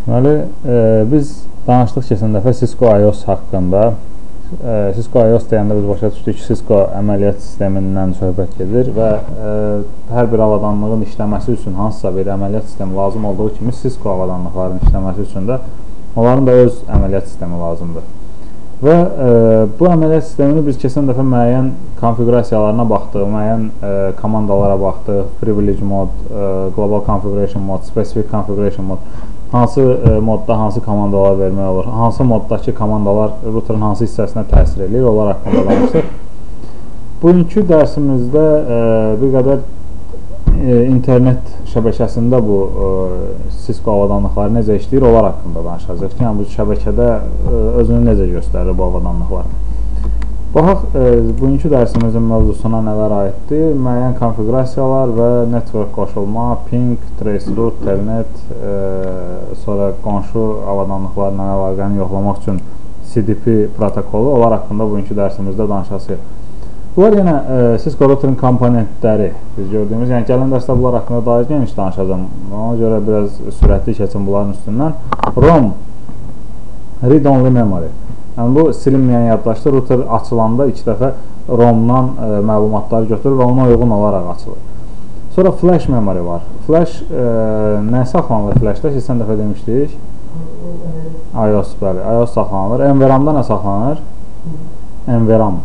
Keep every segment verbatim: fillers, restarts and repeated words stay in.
Deməli, e, biz danışdıq keçən dəfə Cisco iOS haqqında. E, Cisco iOS deyəndə biz başa düşdük ki, Cisco əməliyyat sistemindən söhbət gedir və e, hər bir avadanlığın işləməsi üçün hansısa bir əməliyyat sistemi lazım olduğu kimi Cisco avadanlıqların işləməsi üçün də onların da öz əməliyyat sistemi lazımdır. Və e, bu əməliyyat sistemini biz keçən dəfə müəyyən konfiqurasiyalarına baxdıq, müəyyən e, komandalara baxdıq, privilege mod, e, global configuration mod, specific configuration mod, hansı e, modda hansı komandalar vermək olur, hansı moddakı komandalar routerın hansı hissəsinə təsir edir, onlar haqqında danışdıq. Bugünkü dərsimizdə e, bir qədər e, internet şəbəkəsində bu e, Cisco avadanlıqları necə işləyir, onlar haqqında danışacağıq. Yəni, bu şəbəkədə e, özünü necə göstərir bu avadanlıqlar. Baxaq, e, bugünkü dərsimizin mövzusuna nələr aiddir? Müəyyən konfiqurasiyalar və network qoşulma, ping, traceroute, telnet, e, sonra qonşu avadanlıqlarla əlaqəni yoxlamaq üçün C D P protokolu, onlar haqqında bugünkü dərsimizdə danışacağıq. Bunlar yenə e, Cisco routerin komponentləri biz gördüyümüz, yəni gələn dərsdə bunlar haqqında daha geniş danışacağım. Ona görə biraz sürətli keçin bunların üstündən. ROM, read-only memory. Yəni bu silinməyən yaddaşdır. Router açılanda ilk dəfə ROM-dan e, məlumatları götürür və ona uyğun olaraq açılır. Sonra flash memory var. Flash e, nə saxlanılır flashda? Keçən dəfə demişdik. iOS, bəli, iOS saxlanılır. NVRAM-da nə saxlanır? NVRAM.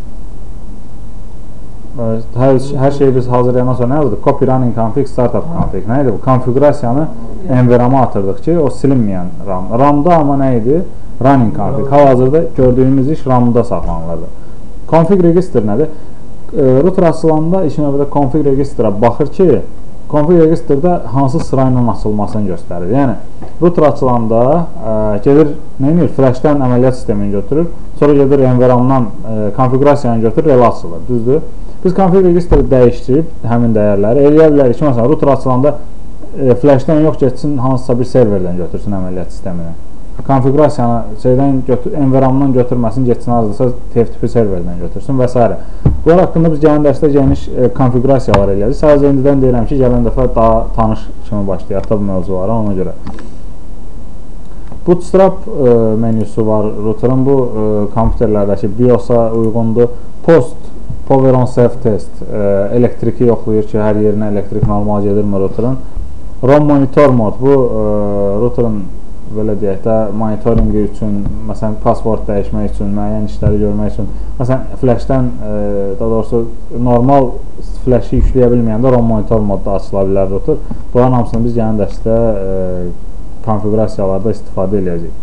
Hər, hər şeyi biz hazırlayandan sonra nə yazırıq? Copy running config, startup config. Nə idi bu? Konfiqurasiyanı NVRAM-a atırdıq ki, o silinməyən RAM. RAM-da amma nə idi? Running config. Hal-hazırda gördüyümüz iş RAM-da saxlanılırdı. Config register nədir? E, router açılanda işin növbədə config register'a baxır ki, config register'da hansı sırayla açılmasını göstərir. Yəni, router açılanda e, gedir, nə edir? Flash'dan əməliyyat sistemini götürür, sonra gedir NVRAM-dan e, konfiqurasiyanı götürür, elə açılır. Düzdür? Biz config registeri dəyişdirib həmin dəyərləri eləyə bilərik ki, məsələn, router açılanda e, flash'dan yox getsin, hansısa bir serverdən götürsün əməliyyat sistemini. Konfiqurasiyanı şeydən götür, NVRAM-dan götürməsin, getsin azdırsa T F T P serverdən götürsün və s. Bunlar haqqında biz gələn dərsdə geniş e, konfiqurasiyalar eləyəcək. Sadəcə indidən deyirəm ki, gələn dəfə daha tanış kimi başlayaq da bu mövzulara, ona görə. Bootstrap e, menüsü var routerın, bu e, kompüterlərdəki BIOS-a uyğundur. Post Power on self-test, e, elektriki yoxlayır ki, hər yerinə elektrik normal gedirmi routerın. ROM monitor mod, bu e, routerın belə deyək də monitoringi üçün, məsələn, password dəyişmək üçün, müəyyən işləri görmək üçün, məsələn, flashdən, e, daha doğrusu normal flashi yükləyə bilməyəndə ROM monitor modda açıla bilər router. Bunların hamısını biz gələn dərsdə e, konfiqurasiyalarda istifadə edəcəyik.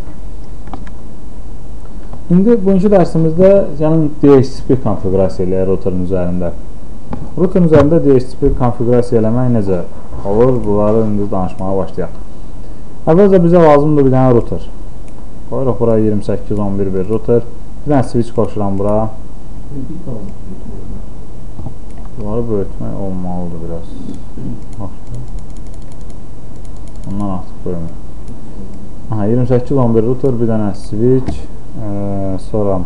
İndi bugünkü dərsimizdə yəni D H C P konfiqurasiya eləyək routerin üzərində. Routerin üzərində D H C P konfiqurasiya eləmək necə olur? Bunları indi danışmağa başlayaq. Əvvəlcə bizə lazımdır bir dənə router. Qoyuruq bura iyirmi səkkiz on bir bir router. Bir dənə switch qoşuram bura. Bunları böyütmək olmalıdır biraz. Ondan artıq böyümür. Aha, iyirmi səkkiz on bir router, bir dənə switch. Ee, sonra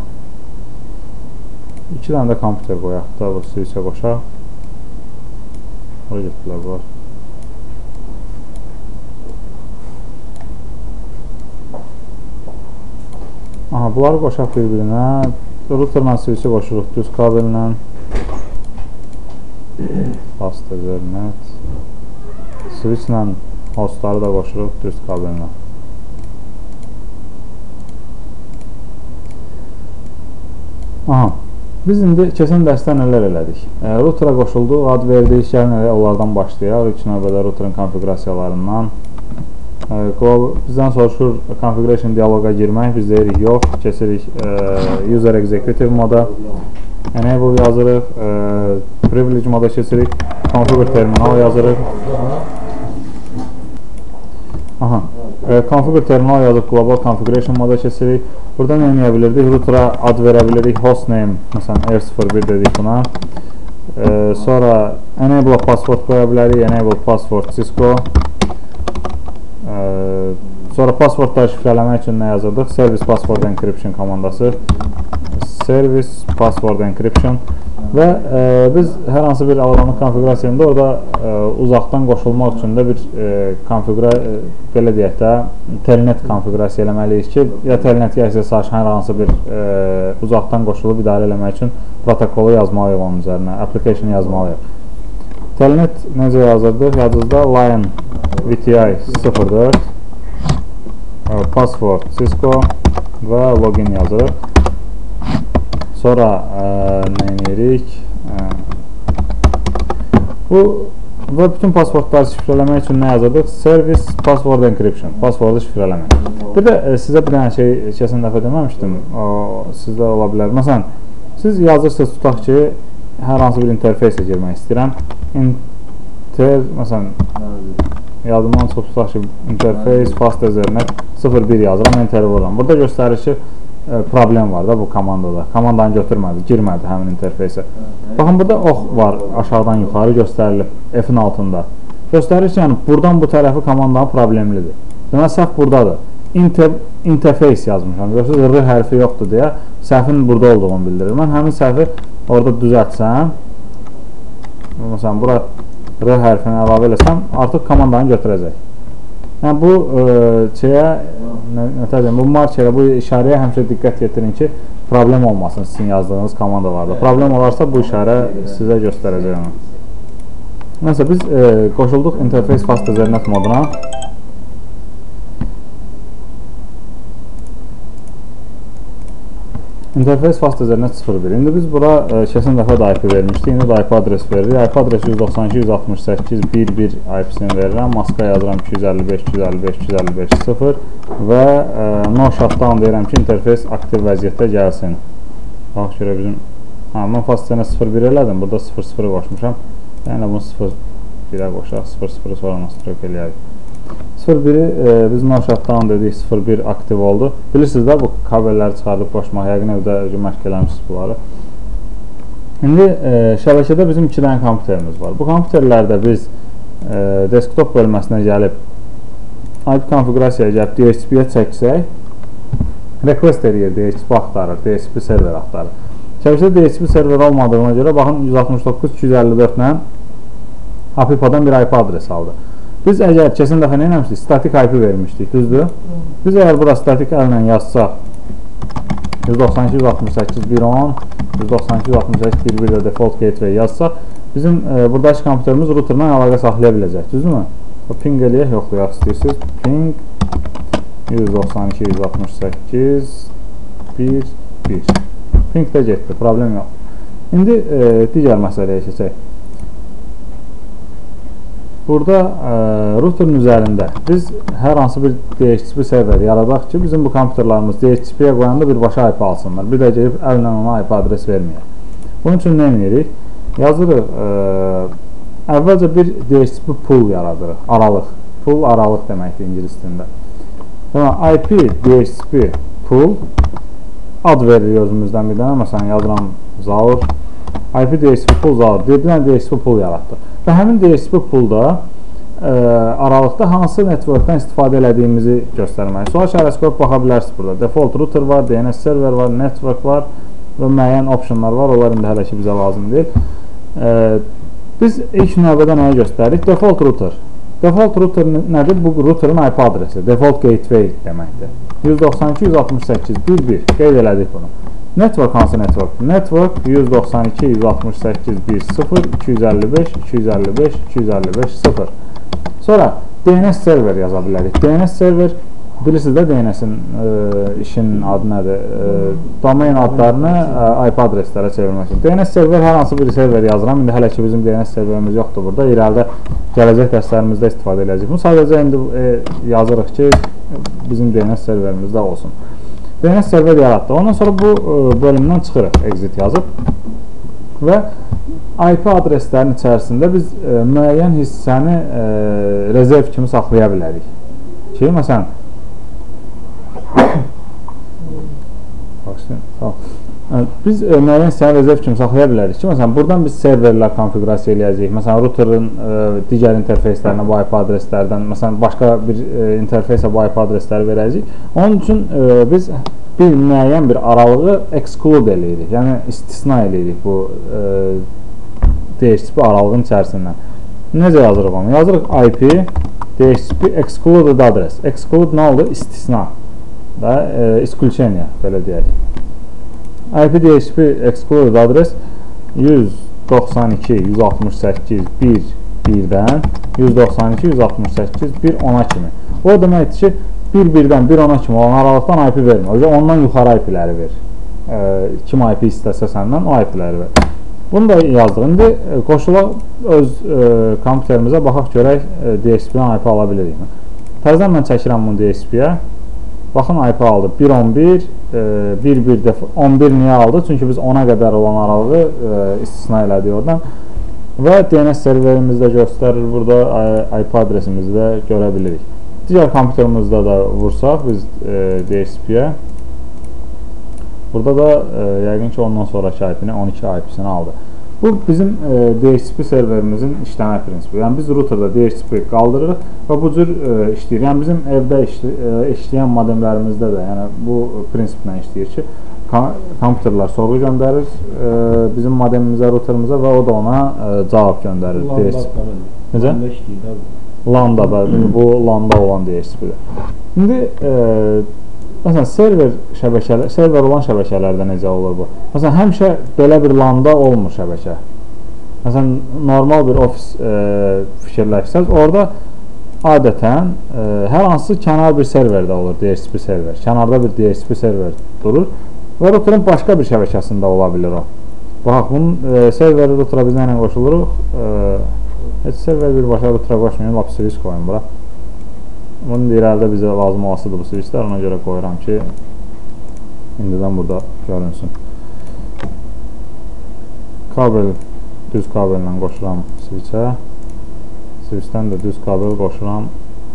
iki dənə də kompüter qoyaq da bu switch'e qoşaq. Oraya getdilər bunlar. Aha, bunları qoşaq bir-birinə. Routerla switch'e qoşuruq düz kabellə. Fast Ethernet. Switch'lə hostları da qoşuruq düz kabellə. Aha, biz indi keçən dərsdə nələr elədik? E, router'a qoşuldu, ad verdik, gəlin elə onlardan başlayaq. İlk növbədə router'ın konfiqurasiyalarından. E, bizdən soruşur configuration dialoqa girmək, biz deyirik yox, keçirik e, user executive moda. Enable yazırıq, e, privilege moda keçirik, configure terminal yazırıq. Aha, e, configure terminal yazıb global configuration moda keçirik. Burada nə eləyə bilirdik? Router'a ad verə bilirik, hostname, məsələn, R sıfır bir dedik buna. E, sonra enable password qoya bilərik, enable password Cisco. E, sonra passwordları şifrələmək üçün nə yazırdıq? Service password encryption komandası. Service password encryption. və e, biz hər hansı bir avadanlıq konfiqurasiyasında orada e, uzaqdan qoşulmaq üçün də bir e, konfiqura e, belə deyək də telnet konfiqurasiya eləməliyik ki, ya telnet ya isə saç hər hansı bir e, uzaqdan qoşulub idarə eləmək üçün protokolu yazmalıyıq onun üzərinə, application yazmalıyıq. Telnet necə yazırdıq? Yadınızda Lion V T I sıfır dörd, e, password Cisco və login yazırıq. Sonra e, nə edirik? E, bu və bütün passwordları şifrələmək üçün nə yazırdıq? Service password encryption, passwordu şifrələmək. Bir də e, sizə bir dənə şey keçən dəfə deməmişdim, o sizdə ola bilər. Məsələn, siz yazırsınız, tutaq ki, hər hansı bir interfeysə girmək istəyirəm. Inter, məsələn, yadımdan çıxıb tutaq ki, interface fast ethernet sıfır bir yazıram, enteri vururam. Burada göstərir ki, problem var da bu komandada. Komandanı götürmədi, girmədi həmin interfeysə. Baxın, burada ox var, aşağıdan yuxarı göstərilib, F-in altında. Göstərir ki, yəni, buradan bu tərəfi komandanın problemlidir. Demək, səhv buradadır. Inter interface yazmışam. Görürsünüz, R hərfi yoxdur deyə səhvin burada olduğunu bildirir. Mən həmin səhvi orada düzəltsəm, məsələn, bura R hərfini əlavə eləsəm, artıq komandanı götürəcək. Yəni, bu e, şeyə, nə, nə deyim, bu markerə, bu işarəyə həmişə diqqət yetirin ki, problem olmasın sizin yazdığınız komandalarda. Problem olarsa bu işarə sizə göstərəcək onu. Nəysə, biz e, qoşulduq interface fast ethernet moduna. Interface fast ethernet sıfır bir. İndi biz bura e, keçən dəfə də I P vermişdik. İndi də I P adres veririk. I P adresi yüz doxsan iki yüz altmış səkkiz bir bir I P-sini verirəm. Maska yazıram iki yüz əlli beş iki yüz əlli beş iki yüz əlli beş sıfır və e, no shutdown deyirəm ki, interface aktiv vəziyyətdə gəlsin. Bax, görə bizim... Ha, mən fast ethernet sıfır bir elədim. Burada sıfır sıfır qoşmuşam. Yəni, bunu sıfır birə qoşaq. sıfır sıfır sonra nasıl eləyək. sıfır biri e, biz no shutdown dedik, sıfır bir aktiv oldu. Bilirsiniz də bu kabelləri çıxarıb qoşmaq, yəqin evdə məşq eləmişsiniz bunları. İndi e, şəbəkədə bizim iki dənə kompüterimiz var. Bu kompüterlərdə biz e, desktop bölməsinə gəlib I P konfigurasiyaya gəlib D H C P-yə çəksək, request eləyir, D H C P axtarır, D H C P server axtarır. Şəbəkədə D H C P server olmadığına görə baxın yüz altmış doqquz iki yüz əlli dörd ilə A P I-dan bir I P adresi aldı. Biz əgər keçən dəfə nə eləmişdik? Statik I P vermişdik, düzdür? Biz əgər bura statik əllə yazsaq yüz doxsan iki yüz altmış səkkiz bir on, yüz doxsan iki yüz altmış səkkiz bir bir də default gateway yazsaq, bizim e, buradakı kompüterimiz routerla əlaqə saxlaya biləcək, düzdürmü? Ping eləyək, yoxlayaq istəyirsiniz. Ping yüz doxsan iki yüz altmış səkkiz bir bir. Ping də getdi, problem yox. İndi e, digər məsələyə keçək. Burada e, routerin üzərində biz hər hansı bir D H C P server yaradaq ki, bizim bu kompüterlarımız D H C P-yə qoyanda birbaşa I P alsınlar. Bir də gəlib əllə ona I P adres verməyək. Bunun üçün nə edirik? Yazırıq, e, əvvəlcə bir D H C P pool yaradırıq, aralıq. Pool aralıq deməkdir ingilis dilində. I P D H C P pool ad veririk özümüzdən bir dənə. Məsələn, yazıram Zaur. I P D H C P pool Zaur. Bir dənə D H C P pool yaratdıq. Və həmin D H C P poolda e, aralıqda hansı networkdən istifadə elədiyimizi göstərmək. Sual işarəsi qoyub baxa bilərsiniz burada. Default router var, D N S server var, network var və müəyyən optionlar var. Onlar indi hələ ki bizə lazım deyil. E, biz ilk növbədə nəyə göstəririk? Default router. Default router nədir? Bu routerin I P adresi. Default gateway deməkdir. yüz doxsan iki yüz altmış səkkiz bir bir. Qeyd elədik bunu. Network hansı network? Network yüz doxsan iki yüz altmış səkkiz bir sıfır iki yüz əlli beş iki yüz əlli beş iki yüz əlli beş sıfır. Sonra D N S server yaza bilərik. D N S server, bilirsiniz də D N S-in e, işin adı nədir? E, domain adlarını e, I P adreslərə çevirmək üçün. D N S server hər hansı bir server yazıram. İndi hələ ki bizim D N S serverimiz yoxdur burada. İrəlidə gələcək dərslərimizdə istifadə edəcəyik. Bu sadəcə indi e, yazırıq ki, bizim D N S serverimizdə olsun. D N S server yaratdı. Ondan sonra bu e, bölümdən çıxırıq, exit yazıb və I P adreslərinin içərisində biz e, müəyyən hissəni e, rezerv kimi saxlaya bilərik. Ki, məsələn, biz e, müəyyən hissəni rezerv kimi saxlaya bilərik ki, məsələn, buradan biz serverlər konfigurasiya eləyəcəyik. Məsələn, routerin e, digər interfeyslərinə bu I P adreslərdən, məsələn, başqa bir e, interfeysə bu I P adresləri verəcəyik. Onun üçün e, biz bir müəyyən bir aralığı exclude eləyirik, yəni istisna eləyirik bu e, D H C P aralığın içərisindən. Necə yazırıq onu? Yazırıq I P D H C P excluded address. Exclude nə oldu? İstisna və e, isключение, belə deyək. I P D H C P excluded address yüz doxsan iki yüz altmış səkkiz bir birdən yüz doxsan iki yüz altmış səkkiz bir ona kimi. O deməkdir ki, bir birdən bir ona kimi olan aralıqdan I P vermir. O yüzden ondan yuxarı I P'ləri ver. E, kim I P istəsə səndən o I P'ləri ver. Bunu da yazdıq. İndi qoşulaq öz e, kompüterimizə baxaq görək e, D H C P-dən I P ala bilirik. Təzədən mən çəkirəm bunu D H C P-yə. Baxın I P aldı. bir on bir bir bir dəfə on bir niyə aldı? Çünki biz ona qədər olan aralığı e, istisna elədik oradan. Və D N S serverimizdə göstərir. Burada I P adresimizi də görə bilirik. Digər kompüterimizdə də vursaq biz e, D H C P-yə. Burada da e, yəqin ki ondan sonraki I P-ni on iki I P-sini aldı. Bu bizim e, D H C P serverimizin işləmə prinsipi. Yəni biz routerda D H C P qaldırırıq və bu cür e, işləyir. Yəni bizim evdə işli, e, işləyən modemlərimizdə də yəni bu prinsiplə işləyir ki, kompüterlər sorğu göndərir e, bizim modemimizə, routerimize və o da ona e, cavab göndərir. D H C P. Necə? LAN'da bəli, bu LAN'da olan D H C P-dir. İndi e, məsələn, server şəbəkələr, server olan şəbəkələrdə necə olur bu? Məsələn, həmişə belə bir LAN-da olmur şəbəkə. Məsələn, normal bir ofis e, fikirləşsəz, orada adətən e, hər hansı kənar bir serverdə olur D H C P server. Kənarda bir D H C P server durur və routerun başqa bir şəbəkəsində ola bilir o. Bax, bunun e, serveri routera biz nə ilə qoşuluruq? E, heç server bir başqa routera qoşmayın, lap switch qoyun bura. Bunun irəlidə bizə lazım olasıdır bu switchlər, ona görə qoyuram ki, indidən burada görünsün. Kabel, düz kabellə qoşuram switchə. Switchdən də düz kabel qoşuram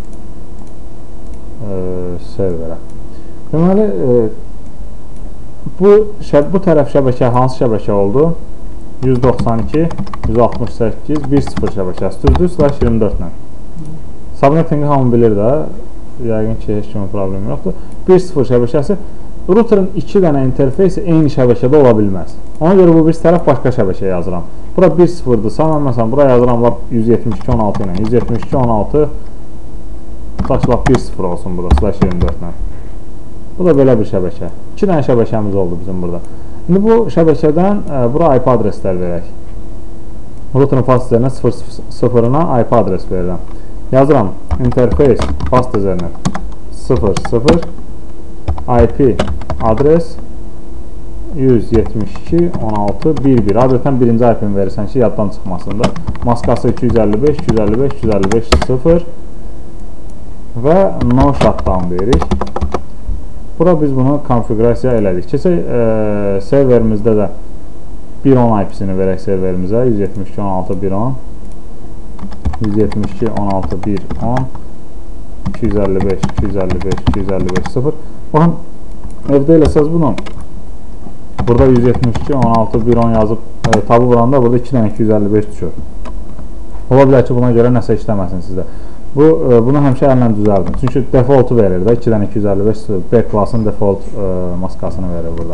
e, serverə. Deməli, e, bu, bu tərəf şəbəkə hansı şəbəkə oldu? yüz doxsan iki yüz altmış səkkiz bir sıfır şəbəkəsi düzdür, slash iyirmi dörd ilə. Subnettingi hamı bilir də, yəqin ki, heç kimin problemi yoxdur. bir sıfır şəbəkəsi, routerin iki dənə interfeysi eyni şəbəkədə ola bilməz. Ona görə bu bir tərəf başqa şəbəkəyə yazıram. Bura bir sıfırdırsa, mən məsələn, bura yazıram yüz yetmiş iki on altı ilə. yüz yetmiş iki on altı taşlaq bir sıfır olsun burada, slash iyirmi dörd ilə. Bu da belə bir şəbəkə. iki dənə şəbəkəmiz oldu bizim burada. İndi bu şəbəkədən e, bura I P adreslər verək. Routerin fast üzərinə sıfır sıfırına I P adres verirəm. Yazıram interface fast üzərinə sıfır sıfır I P adres yüz yetmiş iki on altı bir bir. Adətən birinci I P-ni verirsən ki, yaddan çıxmasın da. Maskası iki yüz əlli beş iki yüz əlli beş iki yüz əlli beş sıfır və no shutdown deyirik. Bura biz bunu konfigurasiya elədik. Keçək e, serverimizdə də bir on I P-sini verək serverimizə. yüz yetmiş iki on altı bir on yüz yetmiş iki on altı bir on iki yüz əlli beş iki yüz əlli beş iki yüz əlli beş sıfır. Baxın, evdə eləsəz bunu burada yüz yetmiş iki on altı bir on yazıb e, tabı vuranda burada iki dənə iki yüz əlli beş düşür. Ola bilər ki, buna görə nəsə işləməsin sizdə. Bu, e, bunu həmişə əllə düzəldin. Çünki defaultu verir də iki dənə iki yüz əlli beş B klassın default e, maskasını verir burada.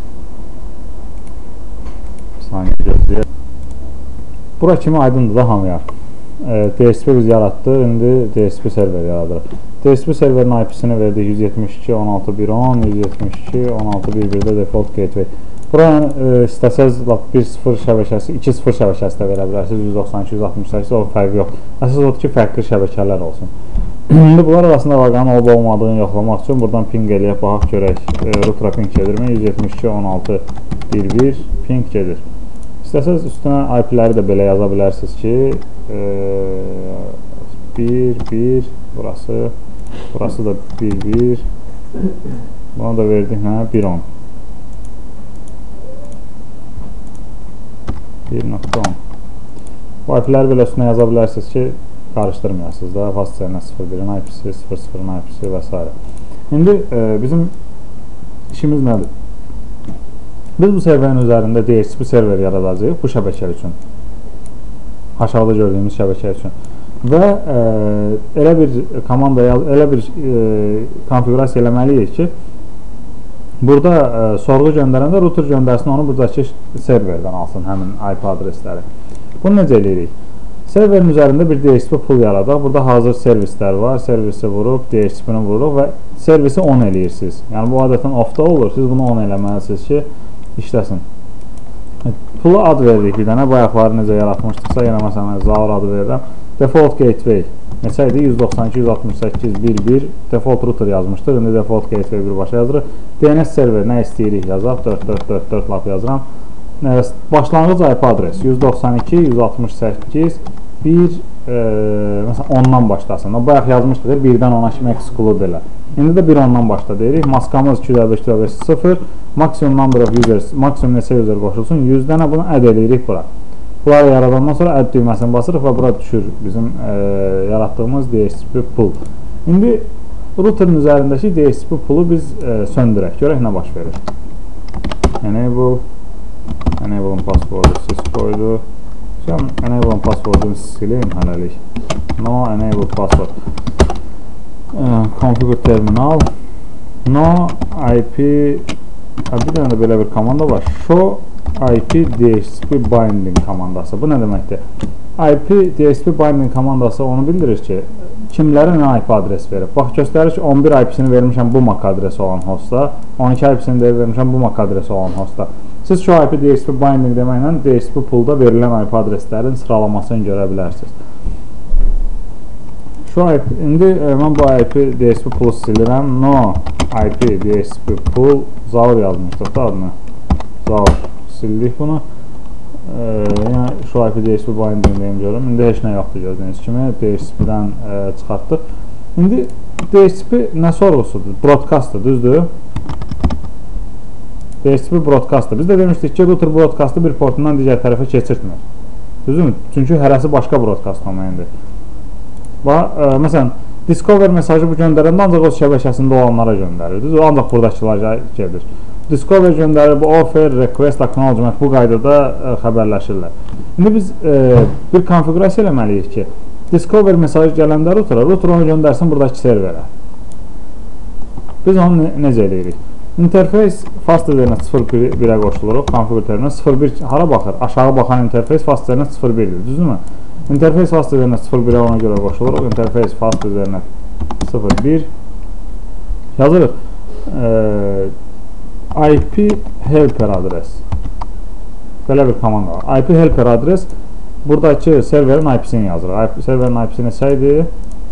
Bir saniyə gözləyək. Bura kimi aydındır da hamıya. E, D H C P biz yaratdıq, indi D H C P server yaradırıq. D H C P serverin I P-sini verdik yüz yetmiş iki on altı bir on yüz yetmiş iki on altı bir birdə default gateway. Bura e, istəsəz bir sıfır şəbəkəsi, iki sıfır şəbəkəsi də verə bilərsiniz. yüz doxsan iki yüz altmış səkkiz o fərqi yox. Əsas odur ki, fərqli şəbəkələr olsun. İndi bunlar arasında əlaqənin olub olmadığını yoxlamaq üçün buradan ping eləyək, baxaq görək. E, router'a ping gedirmi? yüz yetmiş iki on altı bir bir ping gedir. İstəsəz üstünə I P-ləri də belə yaza bilərsiniz ki, e, bir bir burası, burası da bir bir. Buna da verdik nə? bir on. bir nöqtə on. Bu I P-ləri belə üstünə yaza bilərsiniz ki, qarışdırmayasınız da. Fast üzərinə sıfır birin I P-si, sıfır sıfırın I P-si və s. İndi e, bizim işimiz nədir? Biz bu serverin üzərində D H C P server yaradacağıq bu şəbəkə üçün. Aşağıda gördüyümüz şəbəkə üçün. Və e, elə bir komanda, elə bir e, konfigurasiya eləməliyik ki, burada e, sorğu göndərəndə router göndərsin, onu buradakı serverdən alsın həmin I P adresləri. Bunu necə eləyirik? Serverin üzərində bir D H C P pool yaradaq. Burada hazır servislər var. Servisi vurub, D H C P-ni vururuq və servisi on eləyirsiniz. Yəni bu adətən off-da olur. Siz bunu on eləməlisiniz ki, işləsin. Pool'a ad veririk bir dənə. Bayaqları necə yaratmışdıqsa, yenə məsələn Zaur adı verirəm. Default gateway neçə idi? yüz doxsan iki, yüz altmış səkkiz, bir bir default router yazmışdıq. İndi default gateway birbaşa yazırıq. D N S server nə istəyirik yazaq. dörd dörd dörd dörd lap yazıram. Başlanğıc I P adres yüz doxsan iki, yüz altmış səkkiz, bir e, məsələn ondan başlasın. Bayaq yazmışdıq, birdən ona kimi exclude elə. İndi də bir ondan başla deyirik. Maskamız iki yüz beş, iki yüz beş, sıfır. Maximum number of users, maksimum neçə user qoşulsun? yüz dənə bunu add eləyirik bura. Bunları yaradandan sonra add düyməsini basırıq və bura düşür bizim e, yaratdığımız D H C P pool. İndi routerin üzərindəki D H C P pool'u biz e, söndürək. Görək nə baş verir. Enable Enable'ın passwordu Cisco'ydu. Enable'ın passwordunu sileyim hələlik. No enable password. Uh, configure terminal. No I P. Bir dənə də belə bir komanda var. Show I P D H C P binding komandası. Bu nə deməkdir? I P D H C P binding komandası onu bildirir ki, kimlərə nə I P adres verib. Bax, göstərir ki, on bir I P-sini vermişəm bu M A C adresi olan hostda, on iki I P-sini də vermişəm bu M A C adresi olan hostda. Siz şu I P D H C P binding deməklə D H C P pool'da verilən I P adreslərin sıralamasını görə bilərsiniz. Şu I P, indi e, mən bu I P D H C P pool'u silirəm. No I P D H C P pool Zaur yazmışdıq da adını. Zaur. Sildik bunu. E, yəni şu I P D H C P binding deyim görüm. İndi heç nə yoxdur gördüyünüz kimi. D H C P-dən e, çıxartdıq. İndi D H C P nə sorğusudur? Broadcast-dır, düzdür? D H C P broadcast-dır. Biz də demişdik ki, router broadcast-ı bir portundan digər tərəfə keçirtmir. Düzdürmü? Çünki hərəsi başqa broadcast domaindir. Bax, e, məsələn, Discover mesajı bu göndərəndə ancaq o şəbəkəsində olanlara göndərir. Düzdür? Ancaq buradakılar gedir. Discover göndərir, bu offer, request, acknowledgement bu qaydada e, xəbərləşirlər. İndi biz e, bir konfigurasiya eləməliyik ki, Discover mesajı gələndə router'a, router onu göndərsin buradakı serverə. Biz onu ne necə eləyirik? Interface fast üzərinə sıfır birə qoşuluruq, konfigür terminal sıfır bir hara baxır? Aşağı baxan interface fast üzərinə sıfır birdir, düzdürmü? Interface fast üzərinə sıfır birə ona görə qoşuluruq, interface fast üzərinə sıfır bir yazırıq. E, I P helper adres. Belə bir komanda var. I P helper adres buradakı serverin I P-sini yazırıq. Serverin I P-si neçəydi?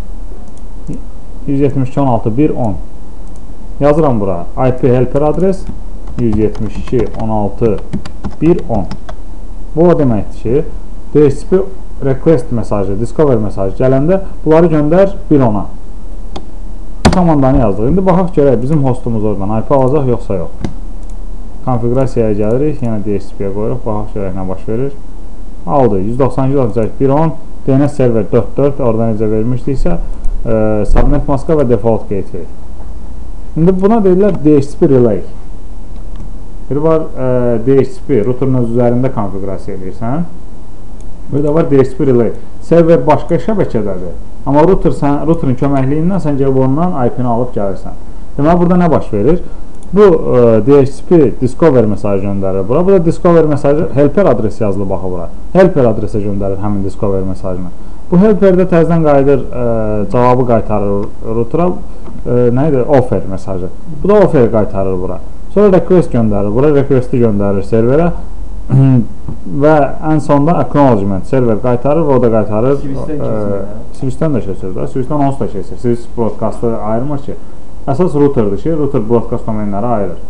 yüz yetmiş iki, on altı, bir, on. Yazıram bura. I P helper adres yüz yetmiş iki, on altı, bir, on. Bu o deməkdir ki, D H C P request mesajı, discover mesajı gələndə bunları göndər bir ona. Bu komandanı yazdıq. İndi baxaq görək bizim hostumuz oradan I P alacaq yoxsa yox. Konfigurasiyaya gəlirik, yenə D H C P-yə qoyuruq, baxaq görək nə baş verir. Aldı. yüz doxsan iki, bir, on. D N S server dörd dörd, orada necə vermişdiksə, e, subnet maska və default gateway. İndi buna deyirlər D H C P relay. Bir var e, D H C P, routerun öz üzərində konfigurasiya edirsən. Bir də var D H C P relay. Server başqa şəbəkədədir. Amma router sən, routerin köməkliyindən sən gəlib ondan I P-ni alıb gəlirsən. Deməli, burada nə baş verir? Bu e, D H C P discover mesajı göndərir bura. Burada discover mesajı helper adresi yazılı baxı bura. Helper adresə göndərir həmin discover mesajını. Bu helperdə təzədən qayıdır, e, cavabı qaytarır router'a. E, nə idi? Offer mesajı. Bu da offer qaytarır bura. Sonra request göndərir. Bura request'i göndərir serverə. Və ən sonda acknowledgement server qaytarır və o da qaytarır. Switch'dən də keçir də. Switch'dən onsuz da keçir. Switch broadcast'ı ayırmır ki. Əsas routerdir ki, router broadcast domainləri ayırır.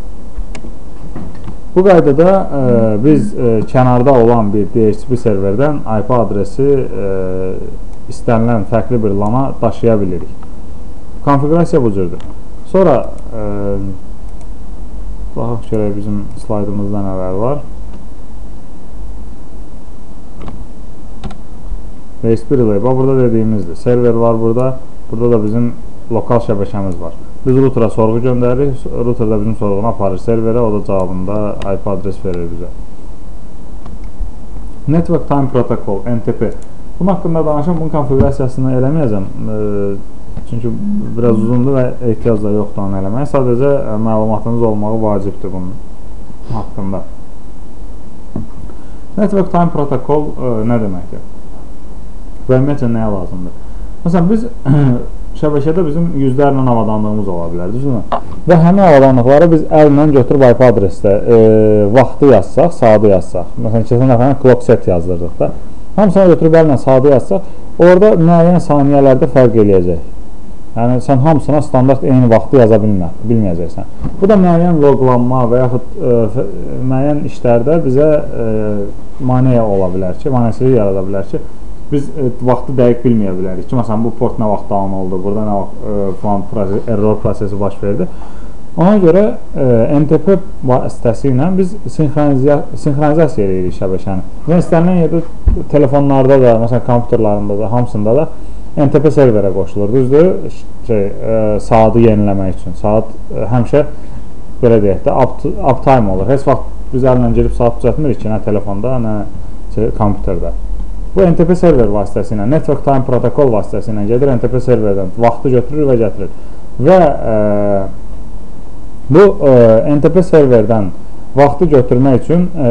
Bu qaydada e, biz e, kənarda olan bir D H C P serverdən I P adresi e, istənilən fərqli bir lana daşıya bilirik. Konfigurasiya bu cürdür. Sonra e, baxaq görək bizim slaydımızda nələr var. D H C P relay, bax burada dediyimizdir. Server var burada, burada da bizim lokal şəbəkəmiz var. Biz router'a sorğu göndəririk, router da bizim sorğunu aparır serverə, o da cavabında I P adres verir bizə. Network Time Protocol, N T P. Bunun haqqında danışam, bunun konfigurasiyasını eləməyəcəm. E, Çünki biraz uzundur və ehtiyac da yoxdur onu eləməyə. Sadəcə məlumatınız olmağı vacibdir bunun haqqında. Network Time Protocol ə, nə deməkdir? Və ümumiyyətlə nəyə lazımdır? Məsələn, biz şəbəkədə bizim yüzlərlə avadanlığımız ola bilər, düzdürmü? Və həmin avadanlıqları biz əllə götürüb I P adresdə e, vaxtı yazsaq, saatı yazsaq. Məsələn, keçən dəfə clock set yazdırdıq da. Hamısını götürüb əllə saatı yazsaq, orada müəyyən saniyələrdə fərq eləyəcək. Yəni, sən hamısına standart eyni vaxtı yaza bilmə, bilməyəcəksən. Bu da müəyyən loqlanma və yaxud e, müəyyən işlərdə bizə e, maneə ola bilər ki, maneəsilik yarada bilər ki, biz e, vaxtı dəqiq bilməyə bilərik ki, məsələn, bu port nə vaxt down oldu, burada nə vaxt e, falan proses, error prosesi baş verdi. Ona görə e, N T P vasitəsilə biz sinxronizasiya, sinxronizasiya edirik şəbəkəni. Və istənilən yerdə telefonlarda da, məsələn, kompüterlərində da, hamısında da N T P serverə qoşulur, düzdür? Şey, e, saatı yeniləmək üçün. Saat e, həmişə, belə deyək də, up, uptime olur. Heç vaxt biz əllə girib saat düzəltmirik ki, nə telefonda, nə şey, kompüterdə. Bu N T P server vasitəsilə, Network Time Protocol vasitəsilə gedir, N T P serverdən vaxtı götürür və gətirir. Və e, bu e, N T P serverdən vaxtı götürmək üçün e,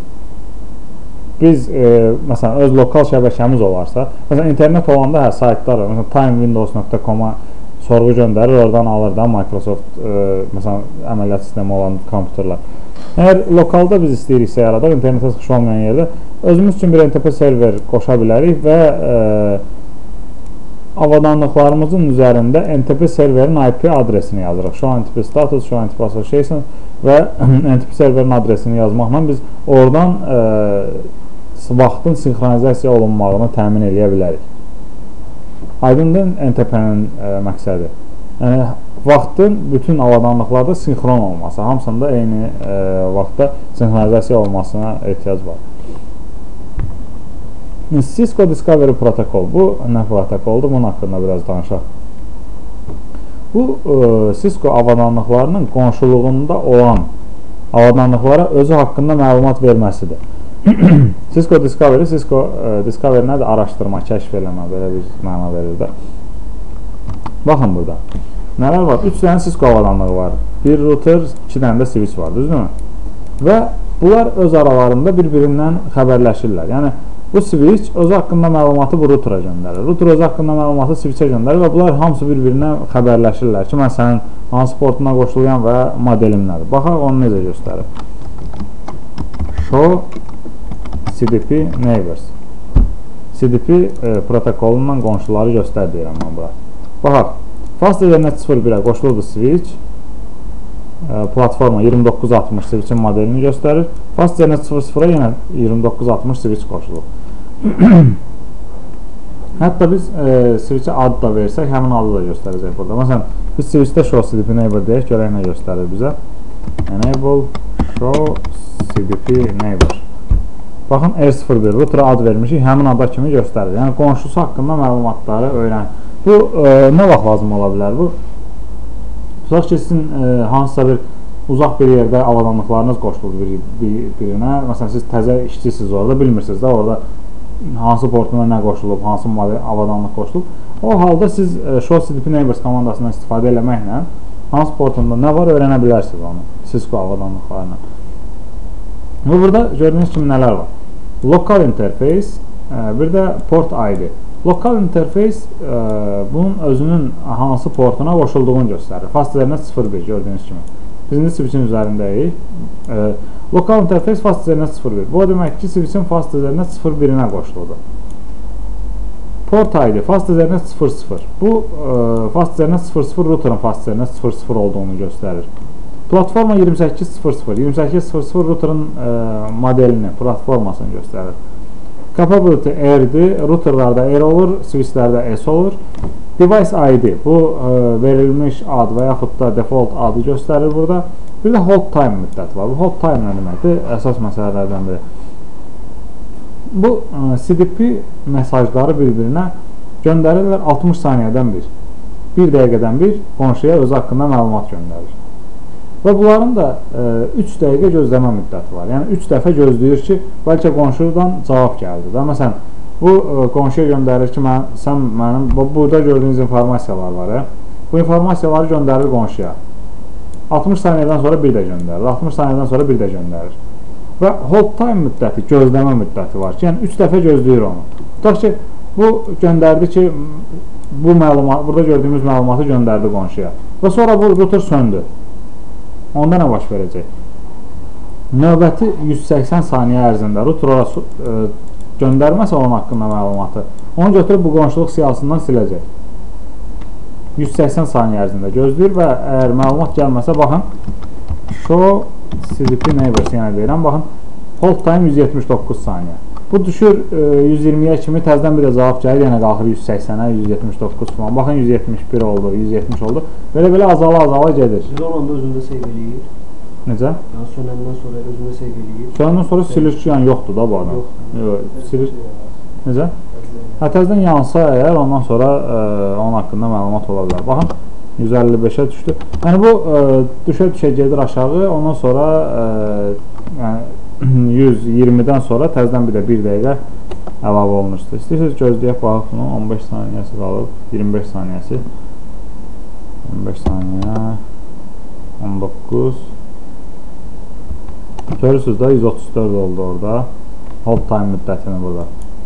biz, e, məsələn, öz lokal şəbəkəmiz olarsa, məsələn, internet olanda hə, saytlar var, məsələn, timewindows nöqtə com-a sorğu göndərir, oradan alır da Microsoft, e, məsələn, əməliyyat sistemi olan kompüterlər. Əgər lokalda biz istəyiriksə yaradaq, internetə çıxış olmayan yerdə, özümüz üçün bir N T P server qoşa bilərik və e, avadanlıqlarımızın üzərində N T P serverin I P adresini yazırıq. Show N T P status, Show N T P association və N T P serverin adresini yazmaqla biz oradan e, vaxtın sinxronizasiya olunmağını təmin edə bilərik. Aydındır N T P-nin e, məqsədi. Yəni, vaxtın bütün avadanlıqlarda sinxron olması, hamısında eyni e, vaxtda sinxronizasiya olmasına ehtiyac var. Cisco Discovery Protocol. Bu nə protokoldur? Bunun haqqında biraz danışaq. Bu e, Cisco avadanlıqlarının qonşuluğunda olan avadanlıqlara özü haqqında məlumat verməsidir. Cisco Discovery, Cisco e, Discovery nədir? Araşdırma, kəşf eləmə, belə bir məna verir də. Baxın burada. Nələr var? üç dənə Cisco avadanlığı var. Bir router, iki dənə də switch var, düzdürmü? Və bunlar öz aralarında bir-birindən xəbərləşirlər. Yəni, bu switch özü haqqında məlumatı bu router'a göndərir. Router özü haqqında məlumatı switch'ə göndərir və bunlar hamısı bir-birinə xəbərləşirlər ki, mən sənin hansı portuna qoşuluyam və modelim nədir. Baxaq, onu necə göstərir. Show C D P Neighbors. C D P e, protokolundan qonşuları göstər deyirəm mən bura. Baxaq, Fast Ethernet sıfır birə qoşulurdu switch. E, platforma iyirmi doqquz altmış switch'in modelini göstərir. Fast Ethernet sıfır sıfıra yenə iyirmi doqquz altmış switch qoşulur. Hətta biz e, switch'ə ad da versək, həmin adı da göstərəcək burada. Məsələn, biz switch'də Show C D P Neighbor deyək, görək nə göstərir bizə. Enable Show C D P Neighbor. Baxın, R sıfır bir router'a ad vermişik, həmin ada kimi göstərir. Yəni, qonşusu haqqında məlumatları öyrənir. Bu, e, nə vaxt lazım ola bilər bu? Tutaq ki, sizin e, hansısa bir uzaq bir yerdə avadanlıqlarınız qoşulur bir, bir, birinə. Məsələn, siz təzə işçisiniz orada, bilmirsiniz də orada hansı portuna nə qoşulub, hansı avadanlıq qoşulub. O halda siz e, Show C D P Neighbors komandasından istifadə eləməklə hansı portunda nə var öyrənə bilərsiniz onu, Cisco avadanlıqlarına. Və burada gördüyünüz kimi nələr var? Local interface, bir də port I D. Local interface bunun özünün hansı portuna qoşulduğunu göstərir. Fast Ethernet sıfır bir gördüyünüz kimi. Biz indi switch'in üzərindəyik. Local interface Fast Ethernet sıfır bir. Bu demək ki, switch'in Fast Ethernet sıfır birinə qoşulur. Port I D Fast Ethernet sıfır sıfır. Bu Fast Ethernet sıfır sıfır router'ın Fast Ethernet sıfır sıfır olduğunu göstərir. Platforma iyirmi səkkiz sıfır sıfır. iyirmi səkkiz sıfır sıfır router'ın e, modelini, platformasını göstərir. Capability R'dir. Router'larda R olur, switch'lərdə S olur. Device I D. Bu e, verilmiş ad və yaxud da default adı göstərir burada. Bir də hold time müddəti var. Bu hold time nə deməkdir? Əsas məsələlərdən biri. Bu e, C D P mesajları bir-birinə göndərirlər altmış saniyədən bir. bir dəqiqədən bir qonşuya özü haqqında məlumat göndərir. Və bunların da e, üç dəqiqə gözləmə müddəti var. Yəni üç dəfə gözləyir ki, bəlkə qonşudan cavab gəldi. Və məsələn, Bu qonşuya göndərir ki, mən, sən mənim, burada gördüyünüz informasiyalar var. He? Bu informasiyaları göndərir qonşuya. altmış saniyədən sonra bir də göndərir. altmış saniyədən sonra bir də göndərir. Və hold time müddəti, gözləmə müddəti var ki, yəni üç dəfə gözləyir onu. Tutaq ki, bu göndərdi ki, bu məlumat, burada gördüyümüz məlumatı göndərdi qonşuya. Və sonra bu router söndü. Onda nə baş verəcək? Növbəti yüz səksən saniyə ərzində router orası e, göndərməsə onun haqqında məlumatı, onu götürüb bu qonşuluq siyahısından siləcək. yüz səksən saniyə ərzində gözləyir və əgər məlumat gəlməsə, baxın, show C D P neighbors, yəni deyirəm, baxın, hold time yüz yetmiş doqquz saniyə. Bu düşür e, yüz iyirmiyə kimi təzdən bir də cavab gəlir, yenə qalxır yüz səksənə, yüz yetmiş doqquz falan. Baxın, yüz yetmiş bir oldu, yüz yetmiş oldu. Belə-belə azala-azala gedir. Siz olanda özündə seyv eləyir. Necə? Yəni, sönəndən sonra özündə seyv eləyir. Sönəndən sonra silir ki, yəni yoxdur da bu adam. Yox. Yox, silir. Necə? Hə, təzdən yansa əgər, ondan sonra e, onun haqqında məlumat ola bilər. Baxın, yüz əlli beşə düşdü. Yəni, bu e, düşə-düşə gedir aşağı, ondan sonra e, yəni, yüz iyirmidən sonra təzdən bir də bir dəqiqə əlavə olunursa. İstəyirsiniz gözləyək, baxıq bunu, on beş saniyəsi qalıb, iyirmi beş saniyəsi, on beş saniyə, on doqquz, görürsünüz da, yüz otuz dörd oldu orada, hold time müddətini burada.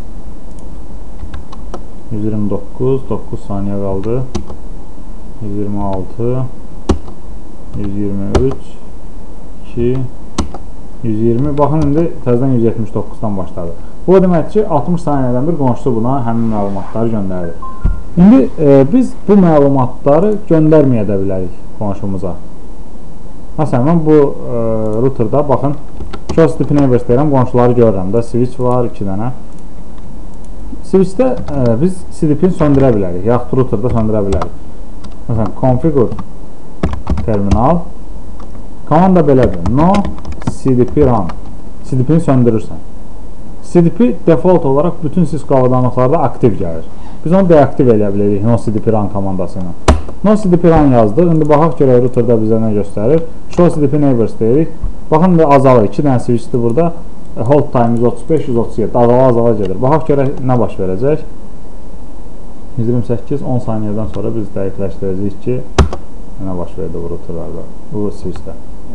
yüz iyirmi doqquz, doqquz saniyə qaldı, yüz iyirmi altı, yüz iyirmi üç, iki, yüz iyirmi, baxın, indi təzdən yüz yetmiş doqquzdan başladı. Bu demək ki, altmış saniyədən bir qonşusu buna həmin məlumatları göndərir. İndi e, biz bu məlumatları göndərməyə də bilərik qonşumuza. Məsələn, bu e, routerda, baxın, show C D P neighbors deyirəm, qonşuları görürəm da, switch var, iki dənə. Switchdə e, biz C D P-ni söndürə bilərik, yaxud routerda söndürə bilərik. Məsələn, configure terminal, komanda belədir, no C D P run, C D P-ni söndürürsən. C D P default olaraq bütün Cisco avadanlıqlarda aktiv gəlir. Biz onu deaktiv eləyə bilərik no C D P run komandası ilə. No C D P run yazdıq, indi baxaq görək routerda bizə nə göstərir. Show C D P neighbors deyirik. Baxın, azalır, iki dənə switchdir burada. Hold time yüz otuz beş yüz otuz yeddi, azala-azala gedir. Baxaq görək nə baş verəcək. yüz iyirmi səkkiz on saniyədən sonra biz dəqiqləşdirəcəyik ki, nə baş verdi bu routerlarda, bu switchdə.